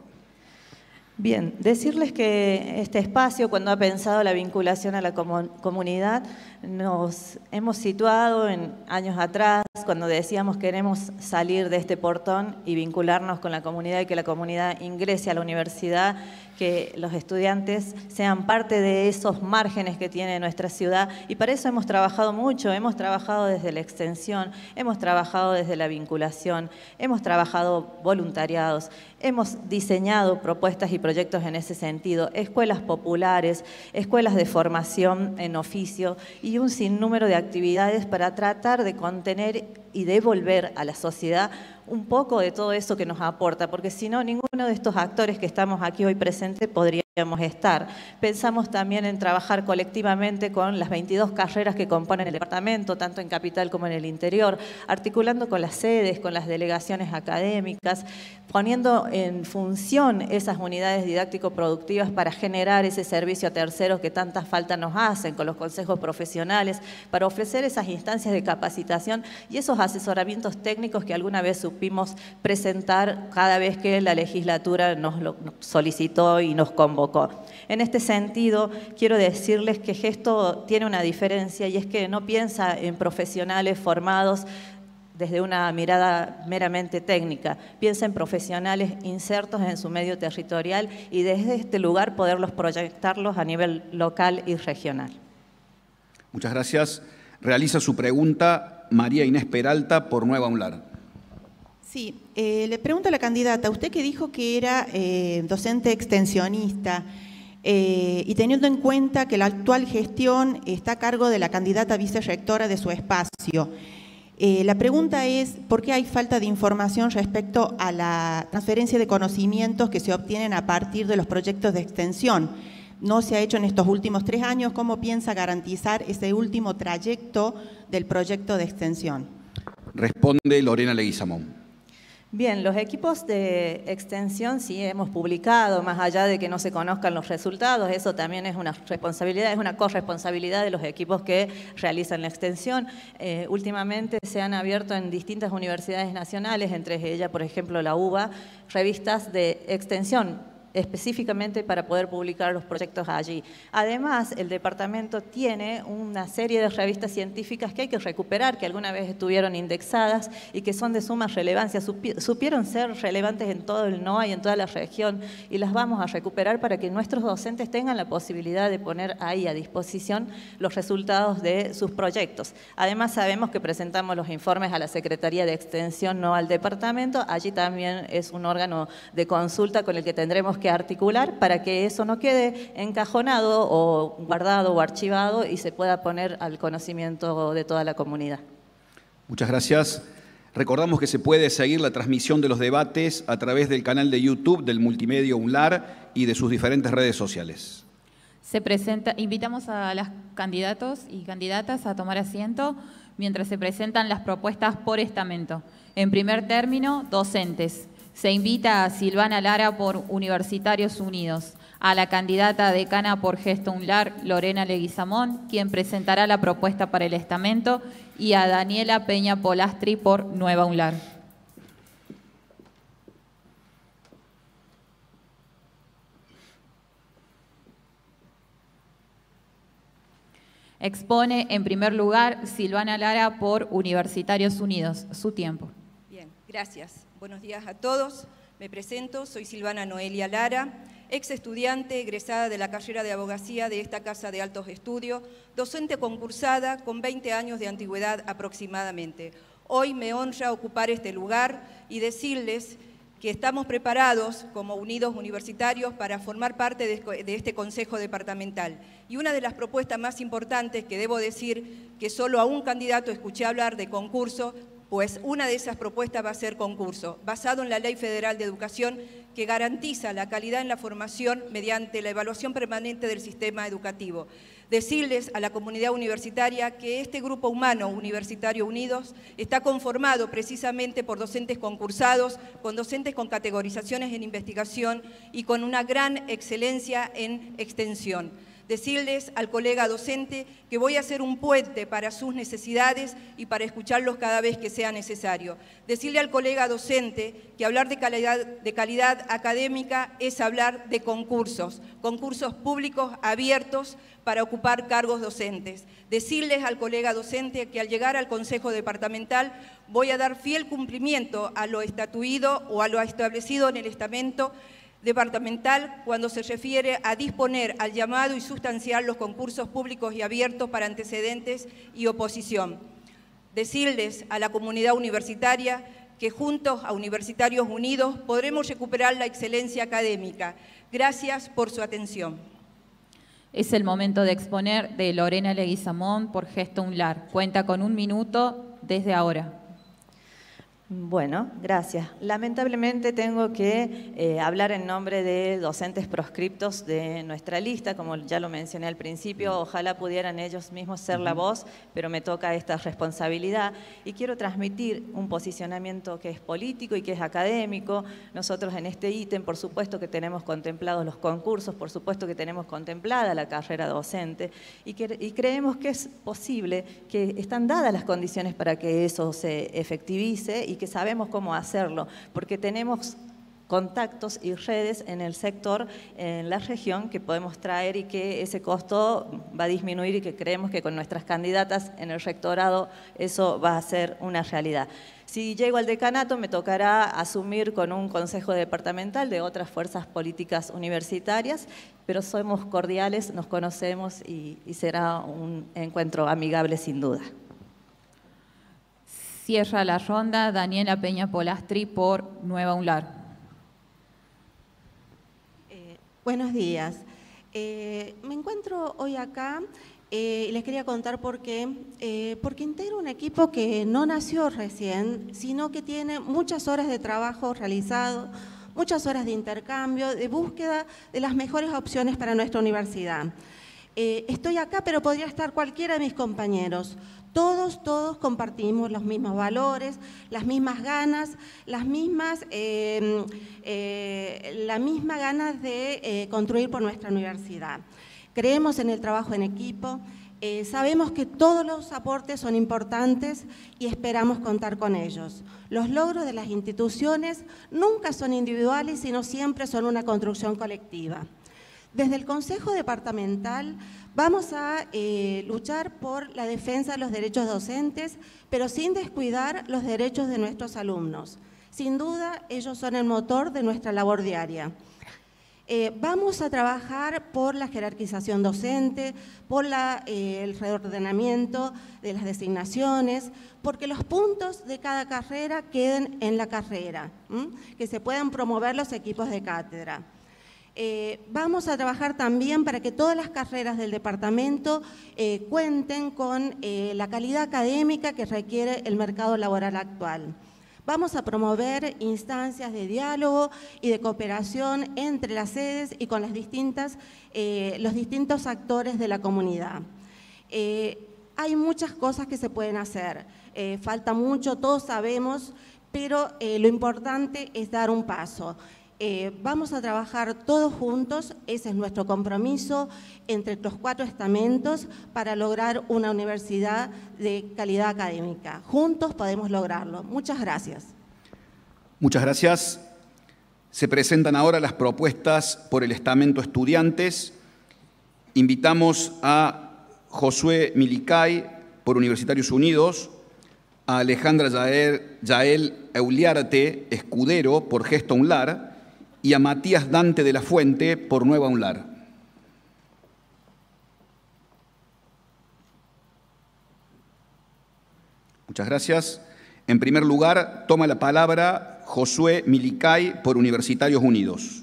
S7: Bien, decirles que este espacio, cuando ha pensado la vinculación a la comunidad, nos hemos situado en años atrás, cuando decíamos queremos salir de este portón y vincularnos con la comunidad y que la comunidad ingrese a la universidad, que los estudiantes sean parte de esos márgenes que tiene nuestra ciudad. Y para eso hemos trabajado mucho, hemos trabajado desde la extensión, hemos trabajado desde la vinculación, hemos trabajado voluntariados, hemos diseñado propuestas y proyectos en ese sentido, escuelas populares, escuelas de formación en oficio y un sinnúmero de actividades para tratar de contener y devolver a la sociedad un poco de todo eso que nos aporta, porque si no, ninguno de estos actores que estamos aquí hoy presentes podríamos estar. Pensamos también en trabajar colectivamente con las 22 carreras que componen el departamento, tanto en capital como en el interior, articulando con las sedes, con las delegaciones académicas, poniendo en función esas unidades didáctico-productivas para generar ese servicio a terceros que tanta falta nos hacen, con los consejos profesionales, para ofrecer esas instancias de capacitación y esos asesoramientos técnicos que alguna vez supimos presentar cada vez que la legislatura nos lo solicitó y nos convocó. En este sentido, quiero decirles que Gesto tiene una diferencia y es que no piensa en profesionales formados desde una mirada meramente técnica, piensa en profesionales insertos en su medio territorial y desde este lugar poderlos proyectarlos a nivel local y regional.
S4: Muchas gracias. Realiza su pregunta María Inés Peralta por Nueva Unlar.
S5: Sí, le pregunto a la candidata, usted que dijo que era docente extensionista y teniendo en cuenta que la actual gestión está a cargo de la candidata vicerrectora de su espacio, la pregunta es, ¿por qué hay falta de información respecto a la transferencia de conocimientos que se obtienen a partir de los proyectos de extensión? No se ha hecho en estos últimos 3 años. ¿Cómo piensa garantizar ese último trayecto del proyecto de extensión?
S4: Responde Lorena Leguizamón.
S7: Bien, los equipos de extensión sí hemos publicado, más allá de que no se conozcan los resultados, eso también es una responsabilidad, es una corresponsabilidad de los equipos que realizan la extensión. Últimamente se han abierto en distintas universidades nacionales, entre ellas, por ejemplo, la UBA, revistas de extensión específicamente para poder publicar los proyectos allí. Además, el departamento tiene una serie de revistas científicas que hay que recuperar, que alguna vez estuvieron indexadas y que son de suma relevancia. Supieron ser relevantes en todo el NOA y en toda la región, y las vamos a recuperar para que nuestros docentes tengan la posibilidad de poner ahí a disposición los resultados de sus proyectos. Además, sabemos que presentamos los informes a la Secretaría de Extensión, no al departamento. Allí también es un órgano de consulta con el que tendremos que articular para que eso no quede encajonado o guardado o archivado y se pueda poner al conocimiento de toda la comunidad.
S4: Muchas gracias. Recordamos que se puede seguir la transmisión de los debates a través del canal de YouTube del Multimedio UNLAR y de sus diferentes redes sociales.
S1: Invitamos a los candidatos y candidatas a tomar asiento mientras se presentan las propuestas por estamento. En primer término, docentes. Se invita a Silvana Lara por Universitarios Unidos, a la candidata decana por Gesto UNLAR, Lorena Leguizamón, quien presentará la propuesta para el estamento, y a Daniela Peña Polastri por Nueva UNLAR. Expone en primer lugar Silvana Lara por Universitarios Unidos. Su tiempo.
S8: Bien, gracias. Buenos días a todos. Me presento, soy Silvana Noelia Lara, ex estudiante egresada de la carrera de abogacía de esta Casa de Altos Estudios, docente concursada con 20 años de antigüedad aproximadamente. Hoy me honra ocupar este lugar y decirles que estamos preparados como Unidos Universitarios para formar parte de este Consejo Departamental. Y una de las propuestas más importantes, que debo decir que solo a un candidato escuché hablar de concurso, pues una de esas propuestas va a ser concurso, basado en la Ley Federal de Educación, que garantiza la calidad en la formación mediante la evaluación permanente del sistema educativo. Decirles a la comunidad universitaria que este grupo humano, Universitario Unidos, está conformado precisamente por docentes concursados, con docentes con categorizaciones en investigación y con una gran excelencia en extensión. Decirles al colega docente que voy a ser un puente para sus necesidades y para escucharlos cada vez que sea necesario. Decirle al colega docente que hablar de calidad académica es hablar de concursos públicos abiertos para ocupar cargos docentes. Decirles al colega docente que al llegar al Consejo Departamental voy a dar fiel cumplimiento a lo estatuido o a lo establecido en el estamento departamental cuando se refiere a disponer al llamado y sustanciar los concursos públicos y abiertos para antecedentes y oposición. Decirles a la comunidad universitaria que juntos a Universitarios Unidos podremos recuperar la excelencia académica. Gracias por su atención.
S1: Es el momento de exponer de Lorena Leguizamón por Gesto UNLAR. Cuenta con 1 minuto desde ahora.
S7: Bueno, gracias. Lamentablemente tengo que hablar en nombre de docentes proscriptos de nuestra lista, como ya lo mencioné al principio. Ojalá pudieran ellos mismos ser la voz, pero me toca esta responsabilidad y quiero transmitir un posicionamiento que es político y que es académico. Nosotros en este ítem, por supuesto que tenemos contemplados los concursos, por supuesto que tenemos contemplada la carrera docente y creemos que es posible, que están dadas las condiciones para que eso se efectivice y que sabemos cómo hacerlo, porque tenemos contactos y redes en el sector, en la región, que podemos traer y que ese costo va a disminuir y que creemos que con nuestras candidatas en el rectorado eso va a ser una realidad. Si llego al decanato me tocará asumir con un consejo departamental de otras fuerzas políticas universitarias, pero somos cordiales, nos conocemos y será un encuentro amigable sin duda.
S1: Cierra la ronda Daniela Peña Polastri por Nueva UNLAR.
S9: Buenos días. Me encuentro hoy acá y les quería contar por qué. Porque integro un equipo que no nació recién, sino que tiene muchas horas de trabajo realizado, muchas horas de intercambio, de búsqueda de las mejores opciones para nuestra universidad. Estoy acá, pero podría estar cualquiera de mis compañeros. Todos compartimos los mismos valores, las mismas ganas, la misma ganas de construir por nuestra universidad. Creemos en el trabajo en equipo, Sabemos que todos los aportes son importantes y esperamos contar con ellos. Los logros de las instituciones nunca son individuales, sino siempre son una construcción colectiva. Desde el Consejo Departamental vamos a luchar por la defensa de los derechos docentes, pero sin descuidar los derechos de nuestros alumnos. Sin duda, ellos son el motor de nuestra labor diaria. Vamos a trabajar por la jerarquización docente, por el reordenamiento de las designaciones, porque los puntos de cada carrera queden en la carrera, que se puedan promover los equipos de cátedra. Vamos a trabajar también para que todas las carreras del departamento cuenten con la calidad académica que requiere el mercado laboral actual. Vamos a promover instancias de diálogo y de cooperación entre las sedes y con los distintos actores de la comunidad. Hay muchas cosas que se pueden hacer, falta mucho, todos sabemos, pero lo importante es dar un paso. Vamos a trabajar todos juntos, ese es nuestro compromiso entre los 4 estamentos para lograr una universidad de calidad académica. Juntos podemos lograrlo. Muchas gracias.
S4: Muchas gracias. Se presentan ahora las propuestas por el estamento estudiantes. Invitamos a Josué Milicay por Universitarios Unidos, a Alejandra Yael Euliarte Escudero por Gesto UNLAR, y a Matías Dante de la Fuente por Nueva UNLAR. Muchas gracias. En primer lugar, toma la palabra Josué Milicay por Universitarios Unidos.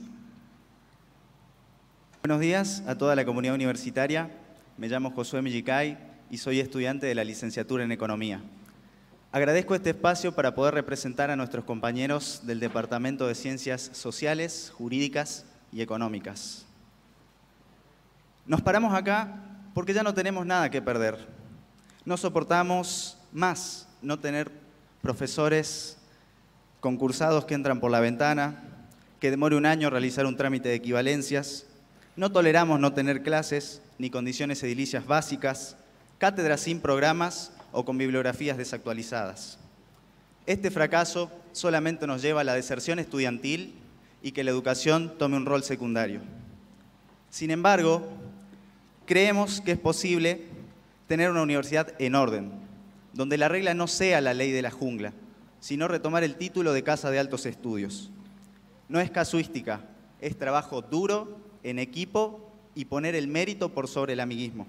S10: Buenos días a toda la comunidad universitaria. Me llamo Josué Milicay y soy estudiante de la licenciatura en Economía. Agradezco este espacio para poder representar a nuestros compañeros del Departamento de Ciencias Sociales, Jurídicas y Económicas. Nos paramos acá porque ya no tenemos nada que perder. No soportamos más no tener profesores concursados que entran por la ventana, que demore un año realizar un trámite de equivalencias. No toleramos no tener clases ni condiciones edilicias básicas, cátedras sin programas o con bibliografías desactualizadas. Este fracaso solamente nos lleva a la deserción estudiantil y que la educación tome un rol secundario. Sin embargo, creemos que es posible tener una universidad en orden, donde la regla no sea la ley de la jungla, sino retomar el título de Casa de Altos Estudios. No es casuística, es trabajo duro, en equipo y poner el mérito por sobre el amiguismo.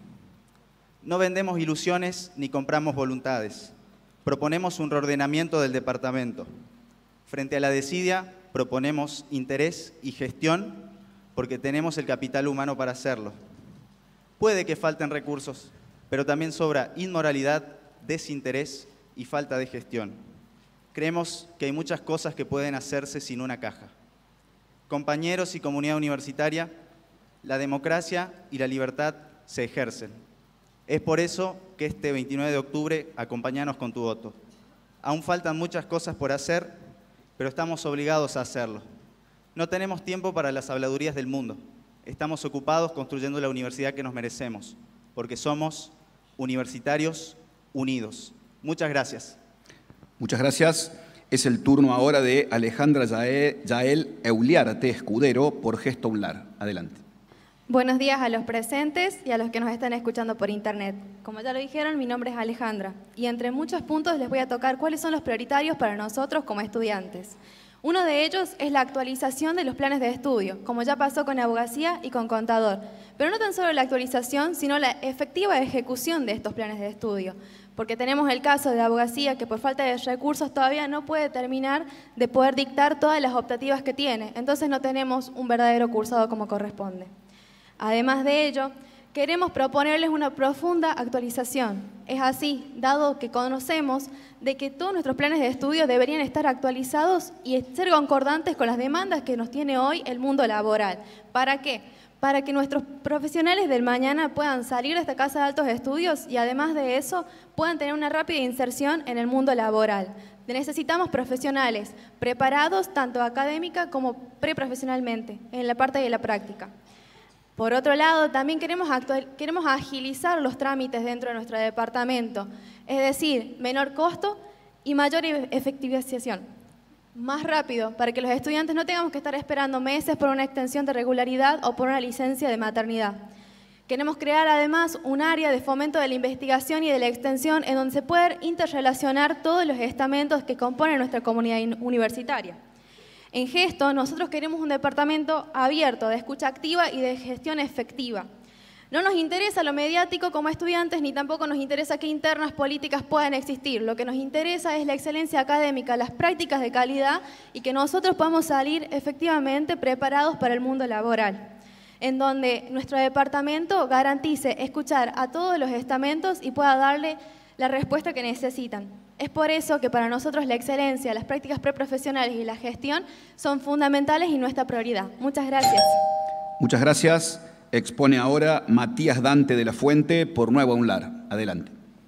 S10: No vendemos ilusiones ni compramos voluntades. Proponemos un reordenamiento del departamento. Frente a la desidia, proponemos interés y gestión porque tenemos el capital humano para hacerlo. Puede que falten recursos, pero también sobra inmoralidad, desinterés y falta de gestión. Creemos que hay muchas cosas que pueden hacerse sin una caja. Compañeros y comunidad universitaria, la democracia y la libertad se ejercen. Es por eso que este 29 de octubre acompáñanos con tu voto. Aún faltan muchas cosas por hacer, pero estamos obligados a hacerlo. No tenemos tiempo para las habladurías del mundo. Estamos ocupados construyendo la universidad que nos merecemos, porque somos universitarios unidos. Muchas gracias.
S4: Muchas gracias. Es el turno ahora de Alejandra Yael Euliarte Escudero por Gesto UNLAR. Adelante.
S11: Buenos días a los presentes y a los que nos están escuchando por internet. Como ya lo dijeron, mi nombre es Alejandra y entre muchos puntos les voy a tocar cuáles son los prioritarios para nosotros como estudiantes. Uno de ellos es la actualización de los planes de estudio, como ya pasó con abogacía y con contador. Pero no tan solo la actualización, sino la efectiva ejecución de estos planes de estudio. Porque tenemos el caso de abogacía que por falta de recursos todavía no puede terminar de poder dictar todas las optativas que tiene. Entonces no tenemos un verdadero cursado como corresponde. Además de ello, queremos proponerles una profunda actualización. Es así, dado que conocemos de que todos nuestros planes de estudio deberían estar actualizados y ser concordantes con las demandas que nos tiene hoy el mundo laboral. ¿Para qué? Para que nuestros profesionales del mañana puedan salir de esta casa de altos estudios y además de eso puedan tener una rápida inserción en el mundo laboral. Necesitamos profesionales preparados tanto académica como preprofesionalmente, en la parte de la práctica. Por otro lado, también queremos agilizar los trámites dentro de nuestro departamento, es decir, menor costo y mayor efectivización. Más rápido, para que los estudiantes no tengamos que estar esperando meses por una extensión de regularidad o por una licencia de maternidad. Queremos crear además un área de fomento de la investigación y de la extensión en donde se puedan interrelacionar todos los estamentos que componen nuestra comunidad universitaria. En Gesto, nosotros queremos un departamento abierto, de escucha activa y de gestión efectiva. No nos interesa lo mediático como estudiantes, ni tampoco nos interesa qué internas políticas puedan existir. Lo que nos interesa es la excelencia académica, las prácticas de calidad y que nosotros podamos salir efectivamente preparados para el mundo laboral, en donde nuestro departamento garantice escuchar a todos los estamentos y pueda darle la respuesta que necesitan. Es por eso que para nosotros la excelencia, las prácticas preprofesionales y la gestión son fundamentales y nuestra prioridad. Muchas gracias.
S4: Muchas gracias. Expone ahora Matías Dante de la Fuente por Nueva UNLAR. Adelante.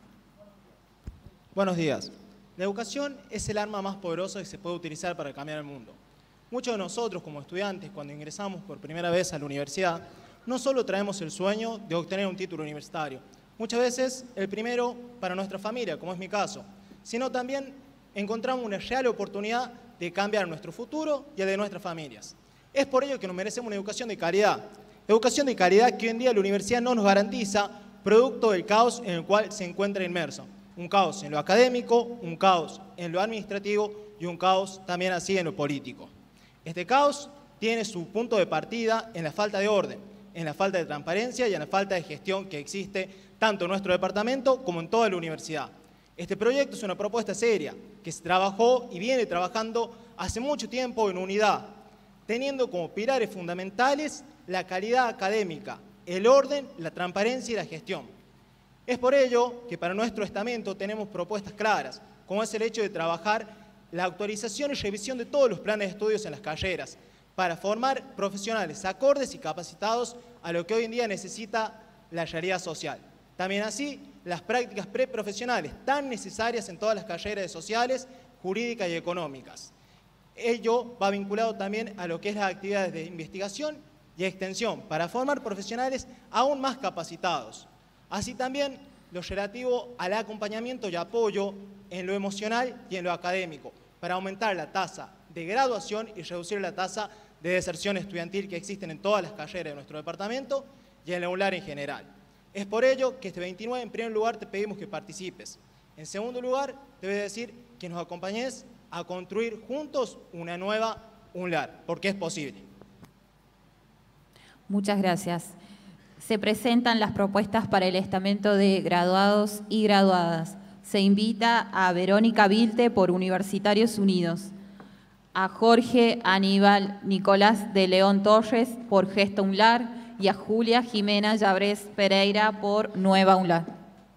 S12: Buenos días. La educación es el arma más poderosa que se puede utilizar para cambiar el mundo. Muchos de nosotros como estudiantes, cuando ingresamos por primera vez a la universidad, no solo traemos el sueño de obtener un título universitario, muchas veces el primero para nuestra familia, como es mi caso, sino también encontramos una real oportunidad de cambiar nuestro futuro y el de nuestras familias. Es por ello que nos merecemos una educación de calidad. Educación de calidad que hoy en día la universidad no nos garantiza, producto del caos en el cual se encuentra inmerso. Un caos en lo académico, un caos en lo administrativo y un caos también así en lo político. Este caos tiene su punto de partida en la falta de orden, en la falta de transparencia y en la falta de gestión que existe tanto en nuestro departamento como en toda la universidad. Este proyecto es una propuesta seria que se trabajó y viene trabajando hace mucho tiempo en unidad, teniendo como pilares fundamentales la calidad académica, el orden, la transparencia y la gestión. Es por ello que para nuestro estamento tenemos propuestas claras, como es el hecho de trabajar la actualización y revisión de todos los planes de estudios en las carreras, para formar profesionales acordes y capacitados a lo que hoy en día necesita la realidad social. También así, las prácticas preprofesionales tan necesarias en todas las carreras sociales, jurídicas y económicas. Ello va vinculado también a lo que es las actividades de investigación y extensión, para formar profesionales aún más capacitados. Así también lo relativo al acompañamiento y apoyo en lo emocional y en lo académico, para aumentar la tasa de graduación y reducir la tasa de deserción estudiantil que existen en todas las carreras de nuestro departamento y en la UNLAR en general. Es por ello que este 29, en primer lugar, te pedimos que participes. En segundo lugar, te voy a decir que nos acompañes a construir juntos una nueva UNLAR, porque es posible.
S1: Muchas gracias. Se presentan las propuestas para el estamento de graduados y graduadas. Se invita a Verónica Vilte por Universitarios Unidos, a Jorge Aníbal Nicolás de León Torres por Gesto UNLAR y a Julia Jimena Llabrés Pereira por Nueva UNLAR.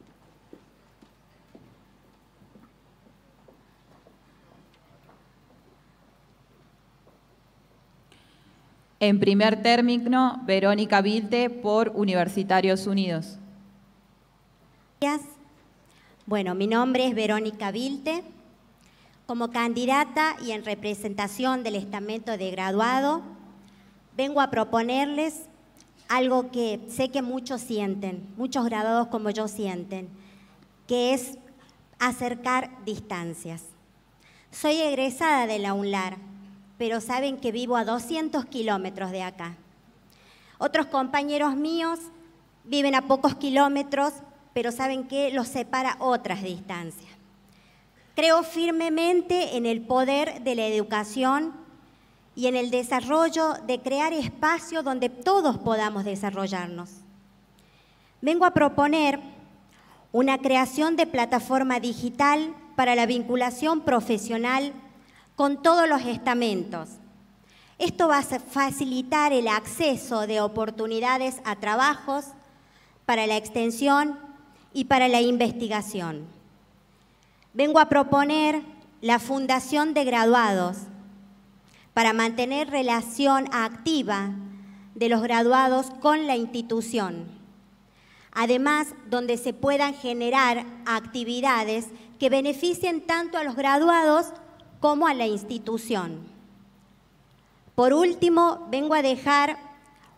S1: En primer término, Verónica Vilte por Universitarios Unidos.
S13: Gracias. Bueno, mi nombre es Verónica Vilte. Como candidata y en representación del estamento de graduado, vengo a proponerles algo que sé que muchos sienten, muchos graduados como yo sienten, que es acercar distancias. Soy egresada de la UNLAR, pero saben que vivo a 200 kilómetros de acá. Otros compañeros míos viven a pocos kilómetros, pero saben que los separa otras distancias. Creo firmemente en el poder de la educación y en el desarrollo de crear espacios donde todos podamos desarrollarnos. Vengo a proponer una creación de plataforma digital para la vinculación profesional con todos los estamentos. Esto va a facilitar el acceso de oportunidades a trabajos para la extensión y para la investigación. Vengo a proponer la fundación de graduados para mantener relación activa de los graduados con la institución. Además, donde se puedan generar actividades que beneficien tanto a los graduados como a la institución. Por último, vengo a dejar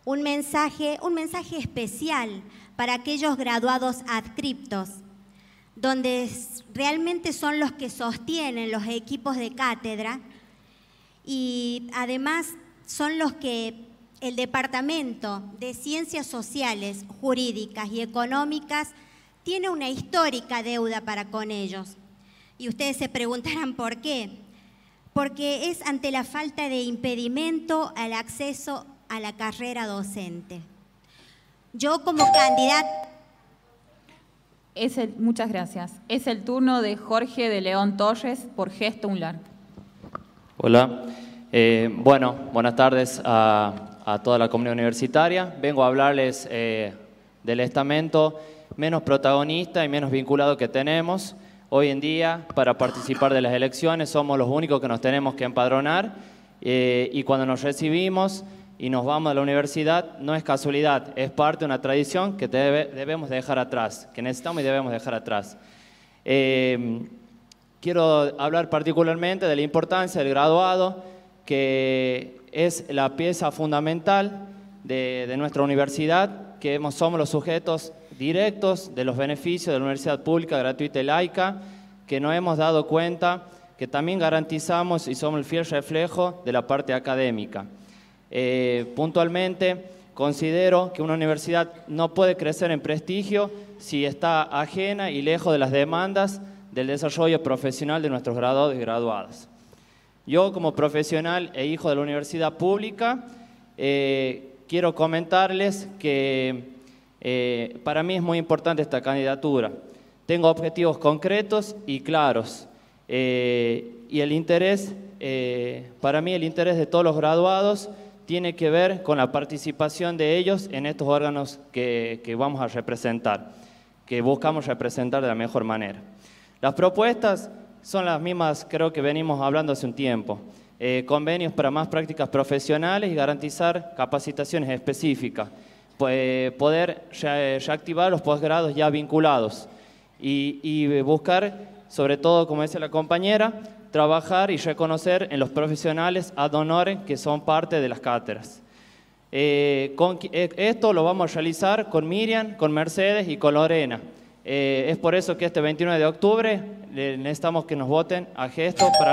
S13: un mensaje especial para aquellos graduados adscriptos, donde realmente son los que sostienen los equipos de cátedra y además son los que el Departamento de Ciencias Sociales, Jurídicas y Económicas tiene una histórica deuda para con ellos. Y ustedes se preguntarán por qué. Porque es ante la falta de impedimento al acceso a la carrera docente. Yo como candidata...
S1: Muchas gracias. Es el turno de Jorge de León Torres por Gesto UNLAR.
S14: Hola. Bueno, buenas tardes a toda la comunidad universitaria. Vengo a hablarles del estamento menos protagonista y menos vinculado que tenemos. Hoy en día, para participar de las elecciones, somos los únicos que nos tenemos que empadronar y cuando nos recibimos y nos vamos a la universidad, no es casualidad, es parte de una tradición que debemos dejar atrás, que necesitamos y debemos dejar atrás. Quiero hablar particularmente de la importancia del graduado, que es la pieza fundamental de nuestra universidad, que somos los sujetos directos de los beneficios de la universidad pública, gratuita y laica, que nos hemos dado cuenta que también garantizamos y somos el fiel reflejo de la parte académica. Puntualmente, considero que una universidad no puede crecer en prestigio si está ajena y lejos de las demandas del desarrollo profesional de nuestros graduados y graduadas. Yo, como profesional e hijo de la universidad pública, quiero comentarles que para mí es muy importante esta candidatura. Tengo objetivos concretos y claros. Y el interés, para mí el interés de todos los graduados tiene que ver con la participación de ellos en estos órganos que vamos a representar, que buscamos representar de la mejor manera. Las propuestas son las mismas, creo que venimos hablando hace un tiempo. Convenios para más prácticas profesionales y garantizar capacitaciones específicas. Poder reactivar los posgrados ya vinculados y buscar, sobre todo, como decía la compañera, trabajar y reconocer en los profesionales ad honorem que son parte de las cátedras. Esto lo vamos a realizar con Miriam, con Mercedes y con Lorena. Es por eso que este 29 de octubre necesitamos que nos voten a Gesto para...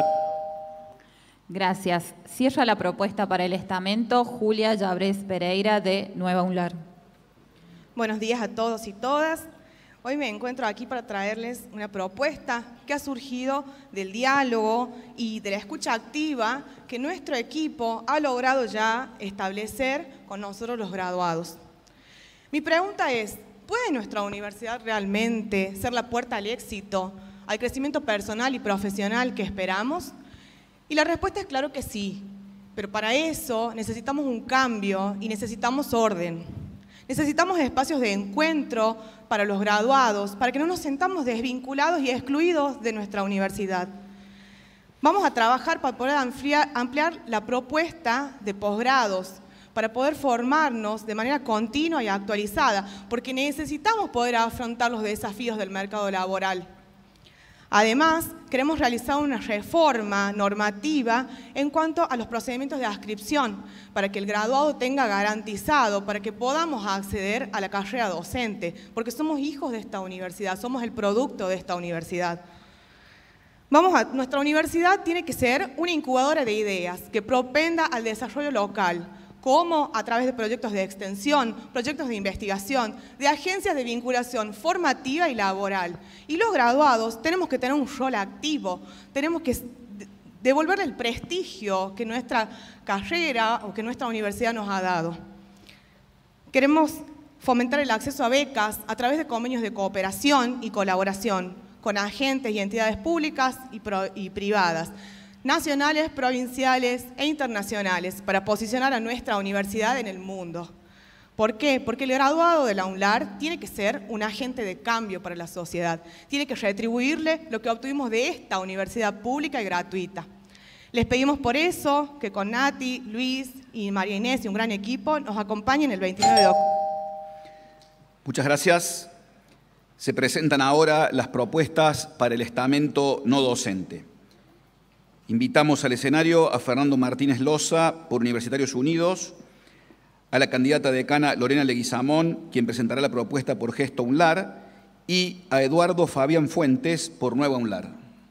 S1: Gracias. Cierra la propuesta para el estamento Julia Llabrés Pereira de Nueva UNLAR.
S15: Buenos días a todos y todas. Hoy me encuentro aquí para traerles una propuesta que ha surgido del diálogo y de la escucha activa que nuestro equipo ha logrado ya establecer con nosotros los graduados. Mi pregunta es, ¿puede nuestra universidad realmente ser la puerta al éxito, al crecimiento personal y profesional que esperamos? Y la respuesta es claro que sí, pero para eso necesitamos un cambio y necesitamos orden. Necesitamos espacios de encuentro para los graduados, para que no nos sentamos desvinculados y excluidos de nuestra universidad. Vamos a trabajar para poder ampliar la propuesta de posgrados, para poder formarnos de manera continua y actualizada, porque necesitamos poder afrontar los desafíos del mercado laboral. Además, queremos realizar una reforma normativa en cuanto a los procedimientos de adscripción, para que el graduado tenga garantizado, para que podamos acceder a la carrera docente, porque somos hijos de esta universidad, somos el producto de esta universidad. Nuestra universidad tiene que ser una incubadora de ideas que propenda al desarrollo local, como a través de proyectos de extensión, proyectos de investigación, de agencias de vinculación formativa y laboral. Y los graduados tenemos que tener un rol activo, tenemos que devolverle el prestigio que nuestra carrera o que nuestra universidad nos ha dado. Queremos fomentar el acceso a becas a través de convenios de cooperación y colaboración con agentes y entidades públicas y privadas, nacionales, provinciales e internacionales, para posicionar a nuestra universidad en el mundo. ¿Por qué? Porque el graduado de la UNLAR tiene que ser un agente de cambio para la sociedad, tiene que retribuirle lo que obtuvimos de esta universidad pública y gratuita. Les pedimos por eso que con Nati, Luis y María Inés y un gran equipo nos acompañen el 29 de octubre.
S4: Muchas gracias. Se presentan ahora las propuestas para el estamento no docente. Invitamos al escenario a Fernando Martínez Loza por Universitarios Unidos, a la candidata decana Lorena Leguizamón, quien presentará la propuesta por Gesto UNLAR, y a Eduardo Fabián Fuentes por Nueva UNLAR.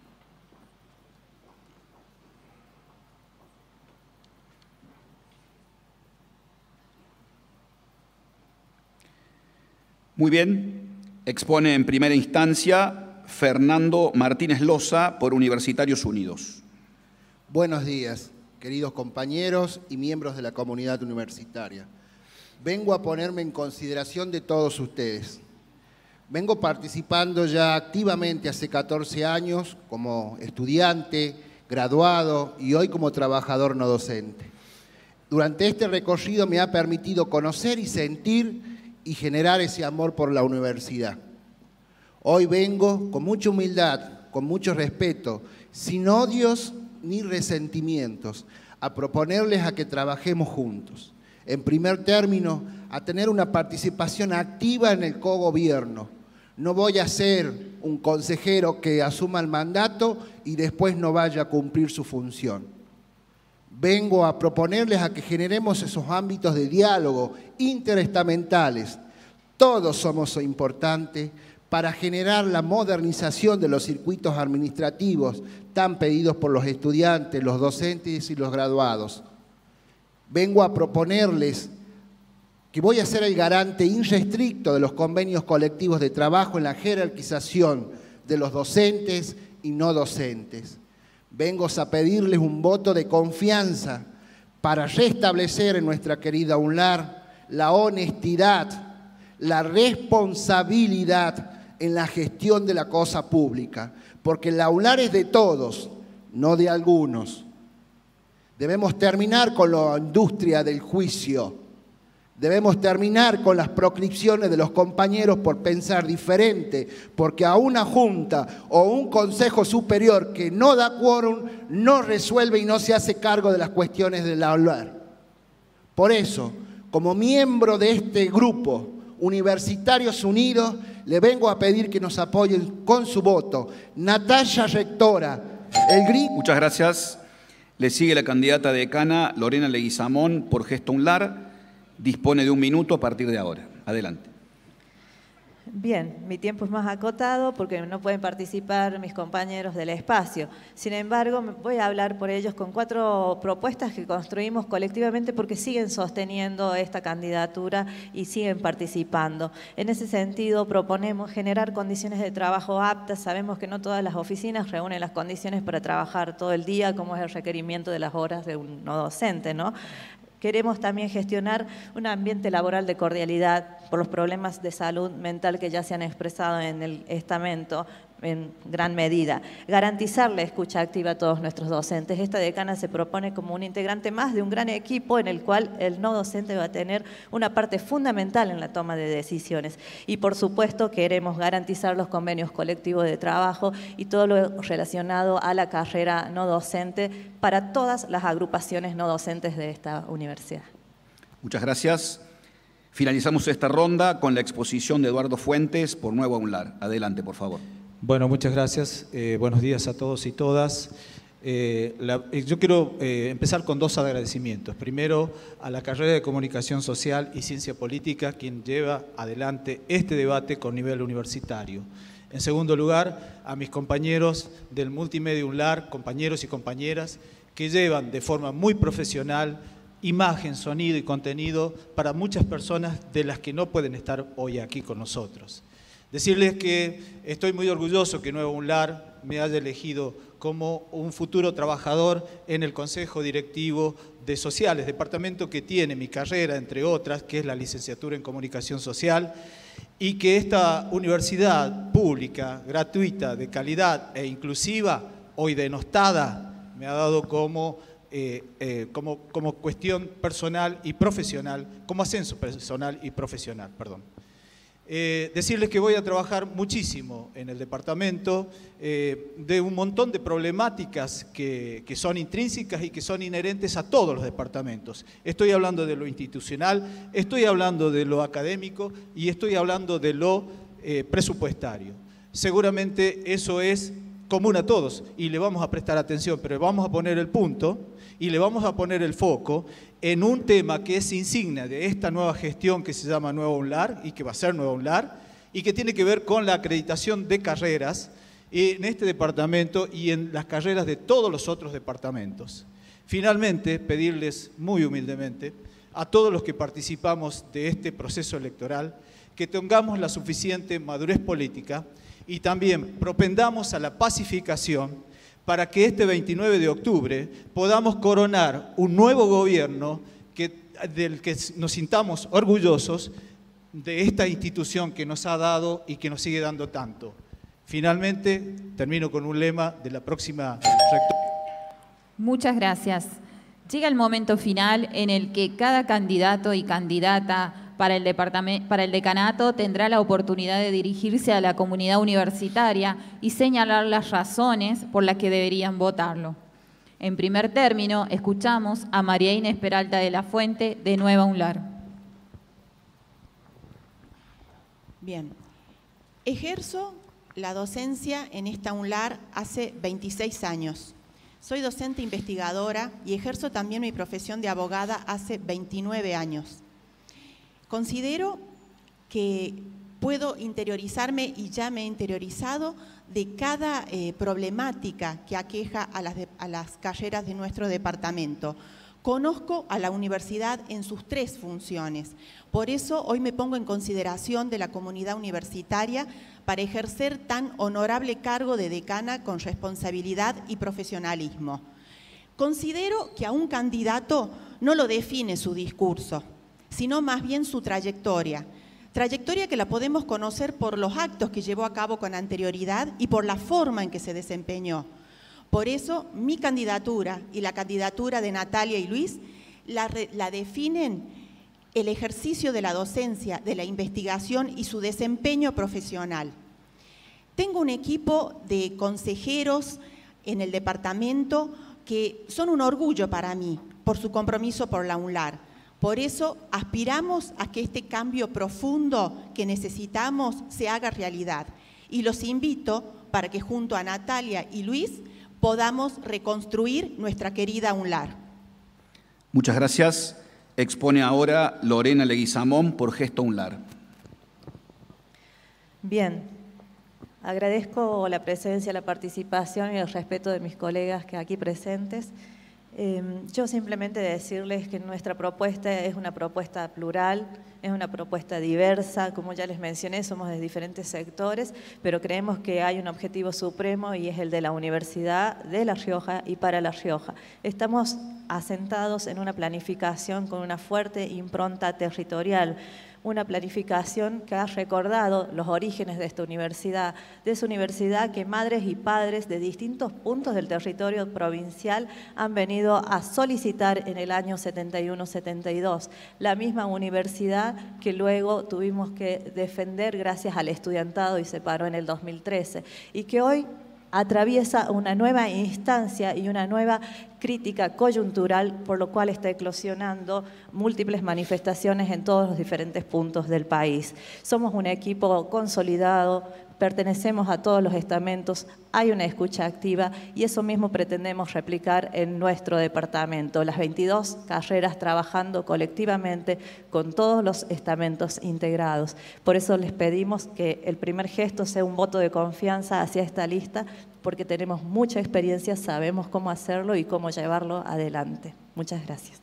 S4: Muy bien, expone en primera instancia Fernando Martínez Loza por Universitarios Unidos.
S16: Buenos días, queridos compañeros y miembros de la comunidad universitaria. Vengo a ponerme en consideración de todos ustedes. Vengo participando ya activamente hace 14 años como estudiante, graduado y hoy como trabajador no docente. Durante este recorrido me ha permitido conocer y sentir y generar ese amor por la universidad. Hoy vengo con mucha humildad, con mucho respeto, sin odios ni resentimientos, a proponerles a que trabajemos juntos. En primer término, a tener una participación activa en el cogobierno. No voy a ser un consejero que asuma el mandato y después no vaya a cumplir su función. Vengo a proponerles a que generemos esos ámbitos de diálogo interestamentales. Todos somos importantes para generar la modernización de los circuitos administrativos tan pedidos por los estudiantes, los docentes y los graduados. Vengo a proponerles que voy a ser el garante irrestricto de los convenios colectivos de trabajo en la jerarquización de los docentes y no docentes. Vengo a pedirles un voto de confianza para restablecer en nuestra querida UNLAR la honestidad, la responsabilidad en la gestión de la cosa pública, porque la UNLAR es de todos, no de algunos. Debemos terminar con la industria del juicio. Debemos terminar con las proscripciones de los compañeros por pensar diferente, porque a una junta o un consejo superior que no da quórum, no resuelve y no se hace cargo de las cuestiones de la UNLAR. Por eso, como miembro de este grupo, Universitarios Unidos, le vengo a pedir que nos apoyen con su voto. Natalia Rectora, el GRI.
S4: Muchas gracias. Le sigue la candidata decana Lorena Leguizamón por Gesto UNLAR. Dispone de 1 minuto a partir de ahora. Adelante.
S7: Bien, mi tiempo es más acotado porque no pueden participar mis compañeros del espacio. Sin embargo, voy a hablar por ellos con 4 propuestas que construimos colectivamente porque siguen sosteniendo esta candidatura y siguen participando. En ese sentido, proponemos generar condiciones de trabajo aptas. Sabemos que no todas las oficinas reúnen las condiciones para trabajar todo el día, como es el requerimiento de las horas de un no docente, ¿no? Queremos también gestionar un ambiente laboral de cordialidad por los problemas de salud mental que ya se han expresado en el estamento en gran medida. Garantizar la escucha activa a todos nuestros docentes. Esta decana se propone como un integrante más de un gran equipo en el cual el no docente va a tener una parte fundamental en la toma de decisiones. Y por supuesto queremos garantizar los convenios colectivos de trabajo y todo lo relacionado a la carrera no docente para todas las agrupaciones no docentes de esta universidad.
S4: Muchas gracias. Finalizamos esta ronda con la exposición de Eduardo Fuentes por Nueva UNLAR. Adelante, por favor.
S17: Bueno, muchas gracias. Buenos días a todos y todas. Yo quiero empezar con 2 agradecimientos. Primero, a la carrera de Comunicación Social y Ciencia Política, quien lleva adelante este debate con nivel universitario. En segundo lugar, a mis compañeros del Multimedia UNLAR, compañeros y compañeras, que llevan de forma muy profesional imagen, sonido y contenido para muchas personas de las que no pueden estar hoy aquí con nosotros. Decirles que estoy muy orgulloso que Nueva UNLAR me haya elegido como un futuro trabajador en el Consejo Directivo de Sociales, departamento que tiene mi carrera, entre otras, que es la licenciatura en Comunicación Social, y que esta universidad pública, gratuita, de calidad e inclusiva, hoy denostada, me ha dado como cuestión personal y profesional, como ascenso personal y profesional, perdón. Decirles que voy a trabajar muchísimo en el departamento de un montón de problemáticas que son intrínsecas y que son inherentes a todos los departamentos. Estoy hablando de lo institucional, estoy hablando de lo académico y estoy hablando de lo presupuestario. Seguramente eso es común a todos y le vamos a prestar atención, pero vamos a poner el punto y le vamos a poner el foco en un tema que es insignia de esta nueva gestión que se llama Nueva UNLAR y que va a ser Nueva UNLAR y que tiene que ver con la acreditación de carreras en este departamento y en las carreras de todos los otros departamentos. Finalmente, pedirles muy humildemente a todos los que participamos de este proceso electoral que tengamos la suficiente madurez política y también propendamos a la pacificación para que este 29 de octubre podamos coronar un nuevo gobierno del que nos sintamos orgullosos de esta institución que nos ha dado y que nos sigue dando tanto. Finalmente, termino con un lema de la próxima rectoría.
S1: Muchas gracias. Llega el momento final en el que cada candidato y candidata para el decanato tendrá la oportunidad de dirigirse a la comunidad universitaria y señalar las razones por las que deberían votarlo. En primer término, escuchamos a María Inés Peralta de la Fuente, de Nueva UNLAR.
S5: Bien, ejerzo la docencia en esta UNLAR hace 26 años. Soy docente investigadora y ejerzo también mi profesión de abogada hace 29 años. Considero que puedo interiorizarme, y ya me he interiorizado, de cada problemática que aqueja a las carreras de nuestro departamento. Conozco a la universidad en sus 3 funciones. Por eso hoy me pongo en consideración de la comunidad universitaria para ejercer tan honorable cargo de decana con responsabilidad y profesionalismo. Considero que a un candidato no lo define su discurso, sino más bien su trayectoria. Trayectoria que la podemos conocer por los actos que llevó a cabo con anterioridad y por la forma en que se desempeñó. Por eso, mi candidatura y la candidatura de Natalia y Luis la definen el ejercicio de la docencia, de la investigación y su desempeño profesional. Tengo un equipo de consejeros en el departamento que son un orgullo para mí por su compromiso por la UNLAR. Por eso aspiramos a que este cambio profundo que necesitamos se haga realidad. Y los invito para que junto a Natalia y Luis podamos reconstruir nuestra querida UNLAR.
S4: Muchas gracias. Expone ahora Lorena Leguizamón por Gesto UNLAR.
S7: Bien, agradezco la presencia, la participación y el respeto de mis colegas que aquí presentes. Yo simplemente decirles que nuestra propuesta es una propuesta plural, es una propuesta diversa, como ya les mencioné, somos de diferentes sectores, pero creemos que hay un objetivo supremo y es el de la Universidad de La Rioja y para La Rioja. Estamos asentados en una planificación con una fuerte impronta territorial, una planificación que ha recordado los orígenes de esta universidad, de esa universidad que madres y padres de distintos puntos del territorio provincial han venido a solicitar en el año 71-72. La misma universidad que luego tuvimos que defender gracias al estudiantado y se paró en el 2013 y que hoy atraviesa una nueva instancia y una nueva crítica coyuntural, por lo cual está eclosionando múltiples manifestaciones en todos los diferentes puntos del país. Somos un equipo consolidado, pertenecemos a todos los estamentos, hay una escucha activa y eso mismo pretendemos replicar en nuestro departamento. Las 22 carreras trabajando colectivamente con todos los estamentos integrados. Por eso les pedimos que el primer gesto sea un voto de confianza hacia esta lista, porque tenemos mucha experiencia, sabemos cómo hacerlo y cómo llevarlo adelante. Muchas gracias.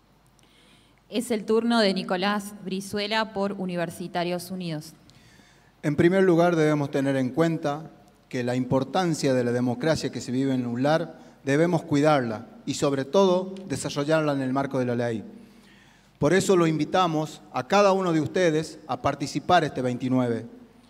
S1: Es el turno de Nicolás Brizuela por Universitarios Unidos.
S6: En primer lugar, debemos tener en cuenta que la importancia de la democracia que se vive en UNLAR debemos cuidarla y, sobre todo, desarrollarla en el marco de la ley. Por eso lo invitamos a cada uno de ustedes a participar este 29.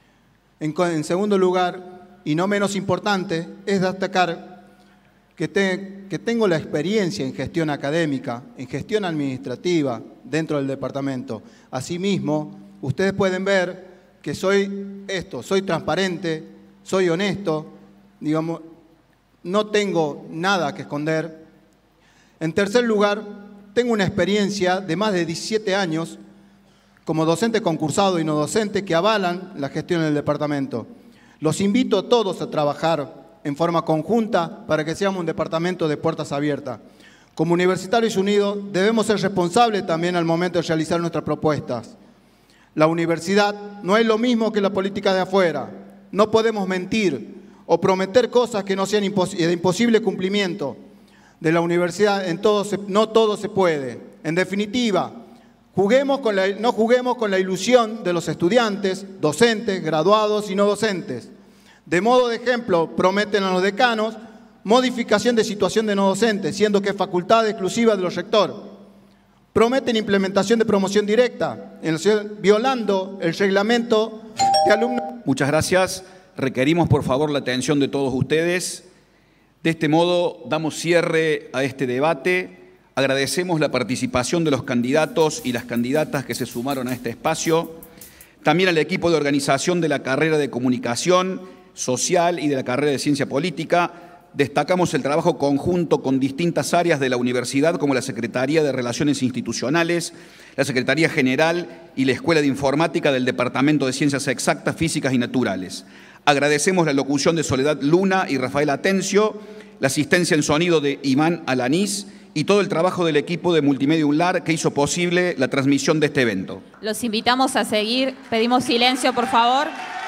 S6: En segundo lugar, y no menos importante, es destacar que tengo la experiencia en gestión académica, en gestión administrativa dentro del departamento. Asimismo, ustedes pueden ver que soy transparente, soy honesto, digamos, no tengo nada que esconder. En tercer lugar, tengo una experiencia de más de 17 años como docente concursado y no docente que avalan la gestión del departamento. Los invito a todos a trabajar en forma conjunta para que seamos un departamento de puertas abiertas. Como Universitarios Unidos debemos ser responsables también al momento de realizar nuestras propuestas. La universidad no es lo mismo que la política de afuera. No podemos mentir o prometer cosas que no sean de imposible cumplimiento. De la universidad no todo se puede. En definitiva, no juguemos con la ilusión de los estudiantes, docentes, graduados y no docentes. De modo de ejemplo, prometen a los decanos modificación de situación de no docentes, siendo que es facultad exclusiva de los rectores. Prometen implementación de promoción directa, violando el reglamento de alumnos.
S4: Muchas gracias. Requerimos, por favor, la atención de todos ustedes. De este modo, damos cierre a este debate. Agradecemos la participación de los candidatos y las candidatas que se sumaron a este espacio. También al equipo de organización de la carrera de Comunicación Social y de la carrera de Ciencia Política. Destacamos el trabajo conjunto con distintas áreas de la universidad, como la Secretaría de Relaciones Institucionales, la Secretaría General y la Escuela de Informática del Departamento de Ciencias Exactas, Físicas y Naturales. Agradecemos la locución de Soledad Luna y Rafael Atencio, la asistencia en sonido de Iván Alanís y todo el trabajo del equipo de Multimedia UNLAR que hizo posible la transmisión de este evento.
S1: Los invitamos a seguir. Pedimos silencio, por favor.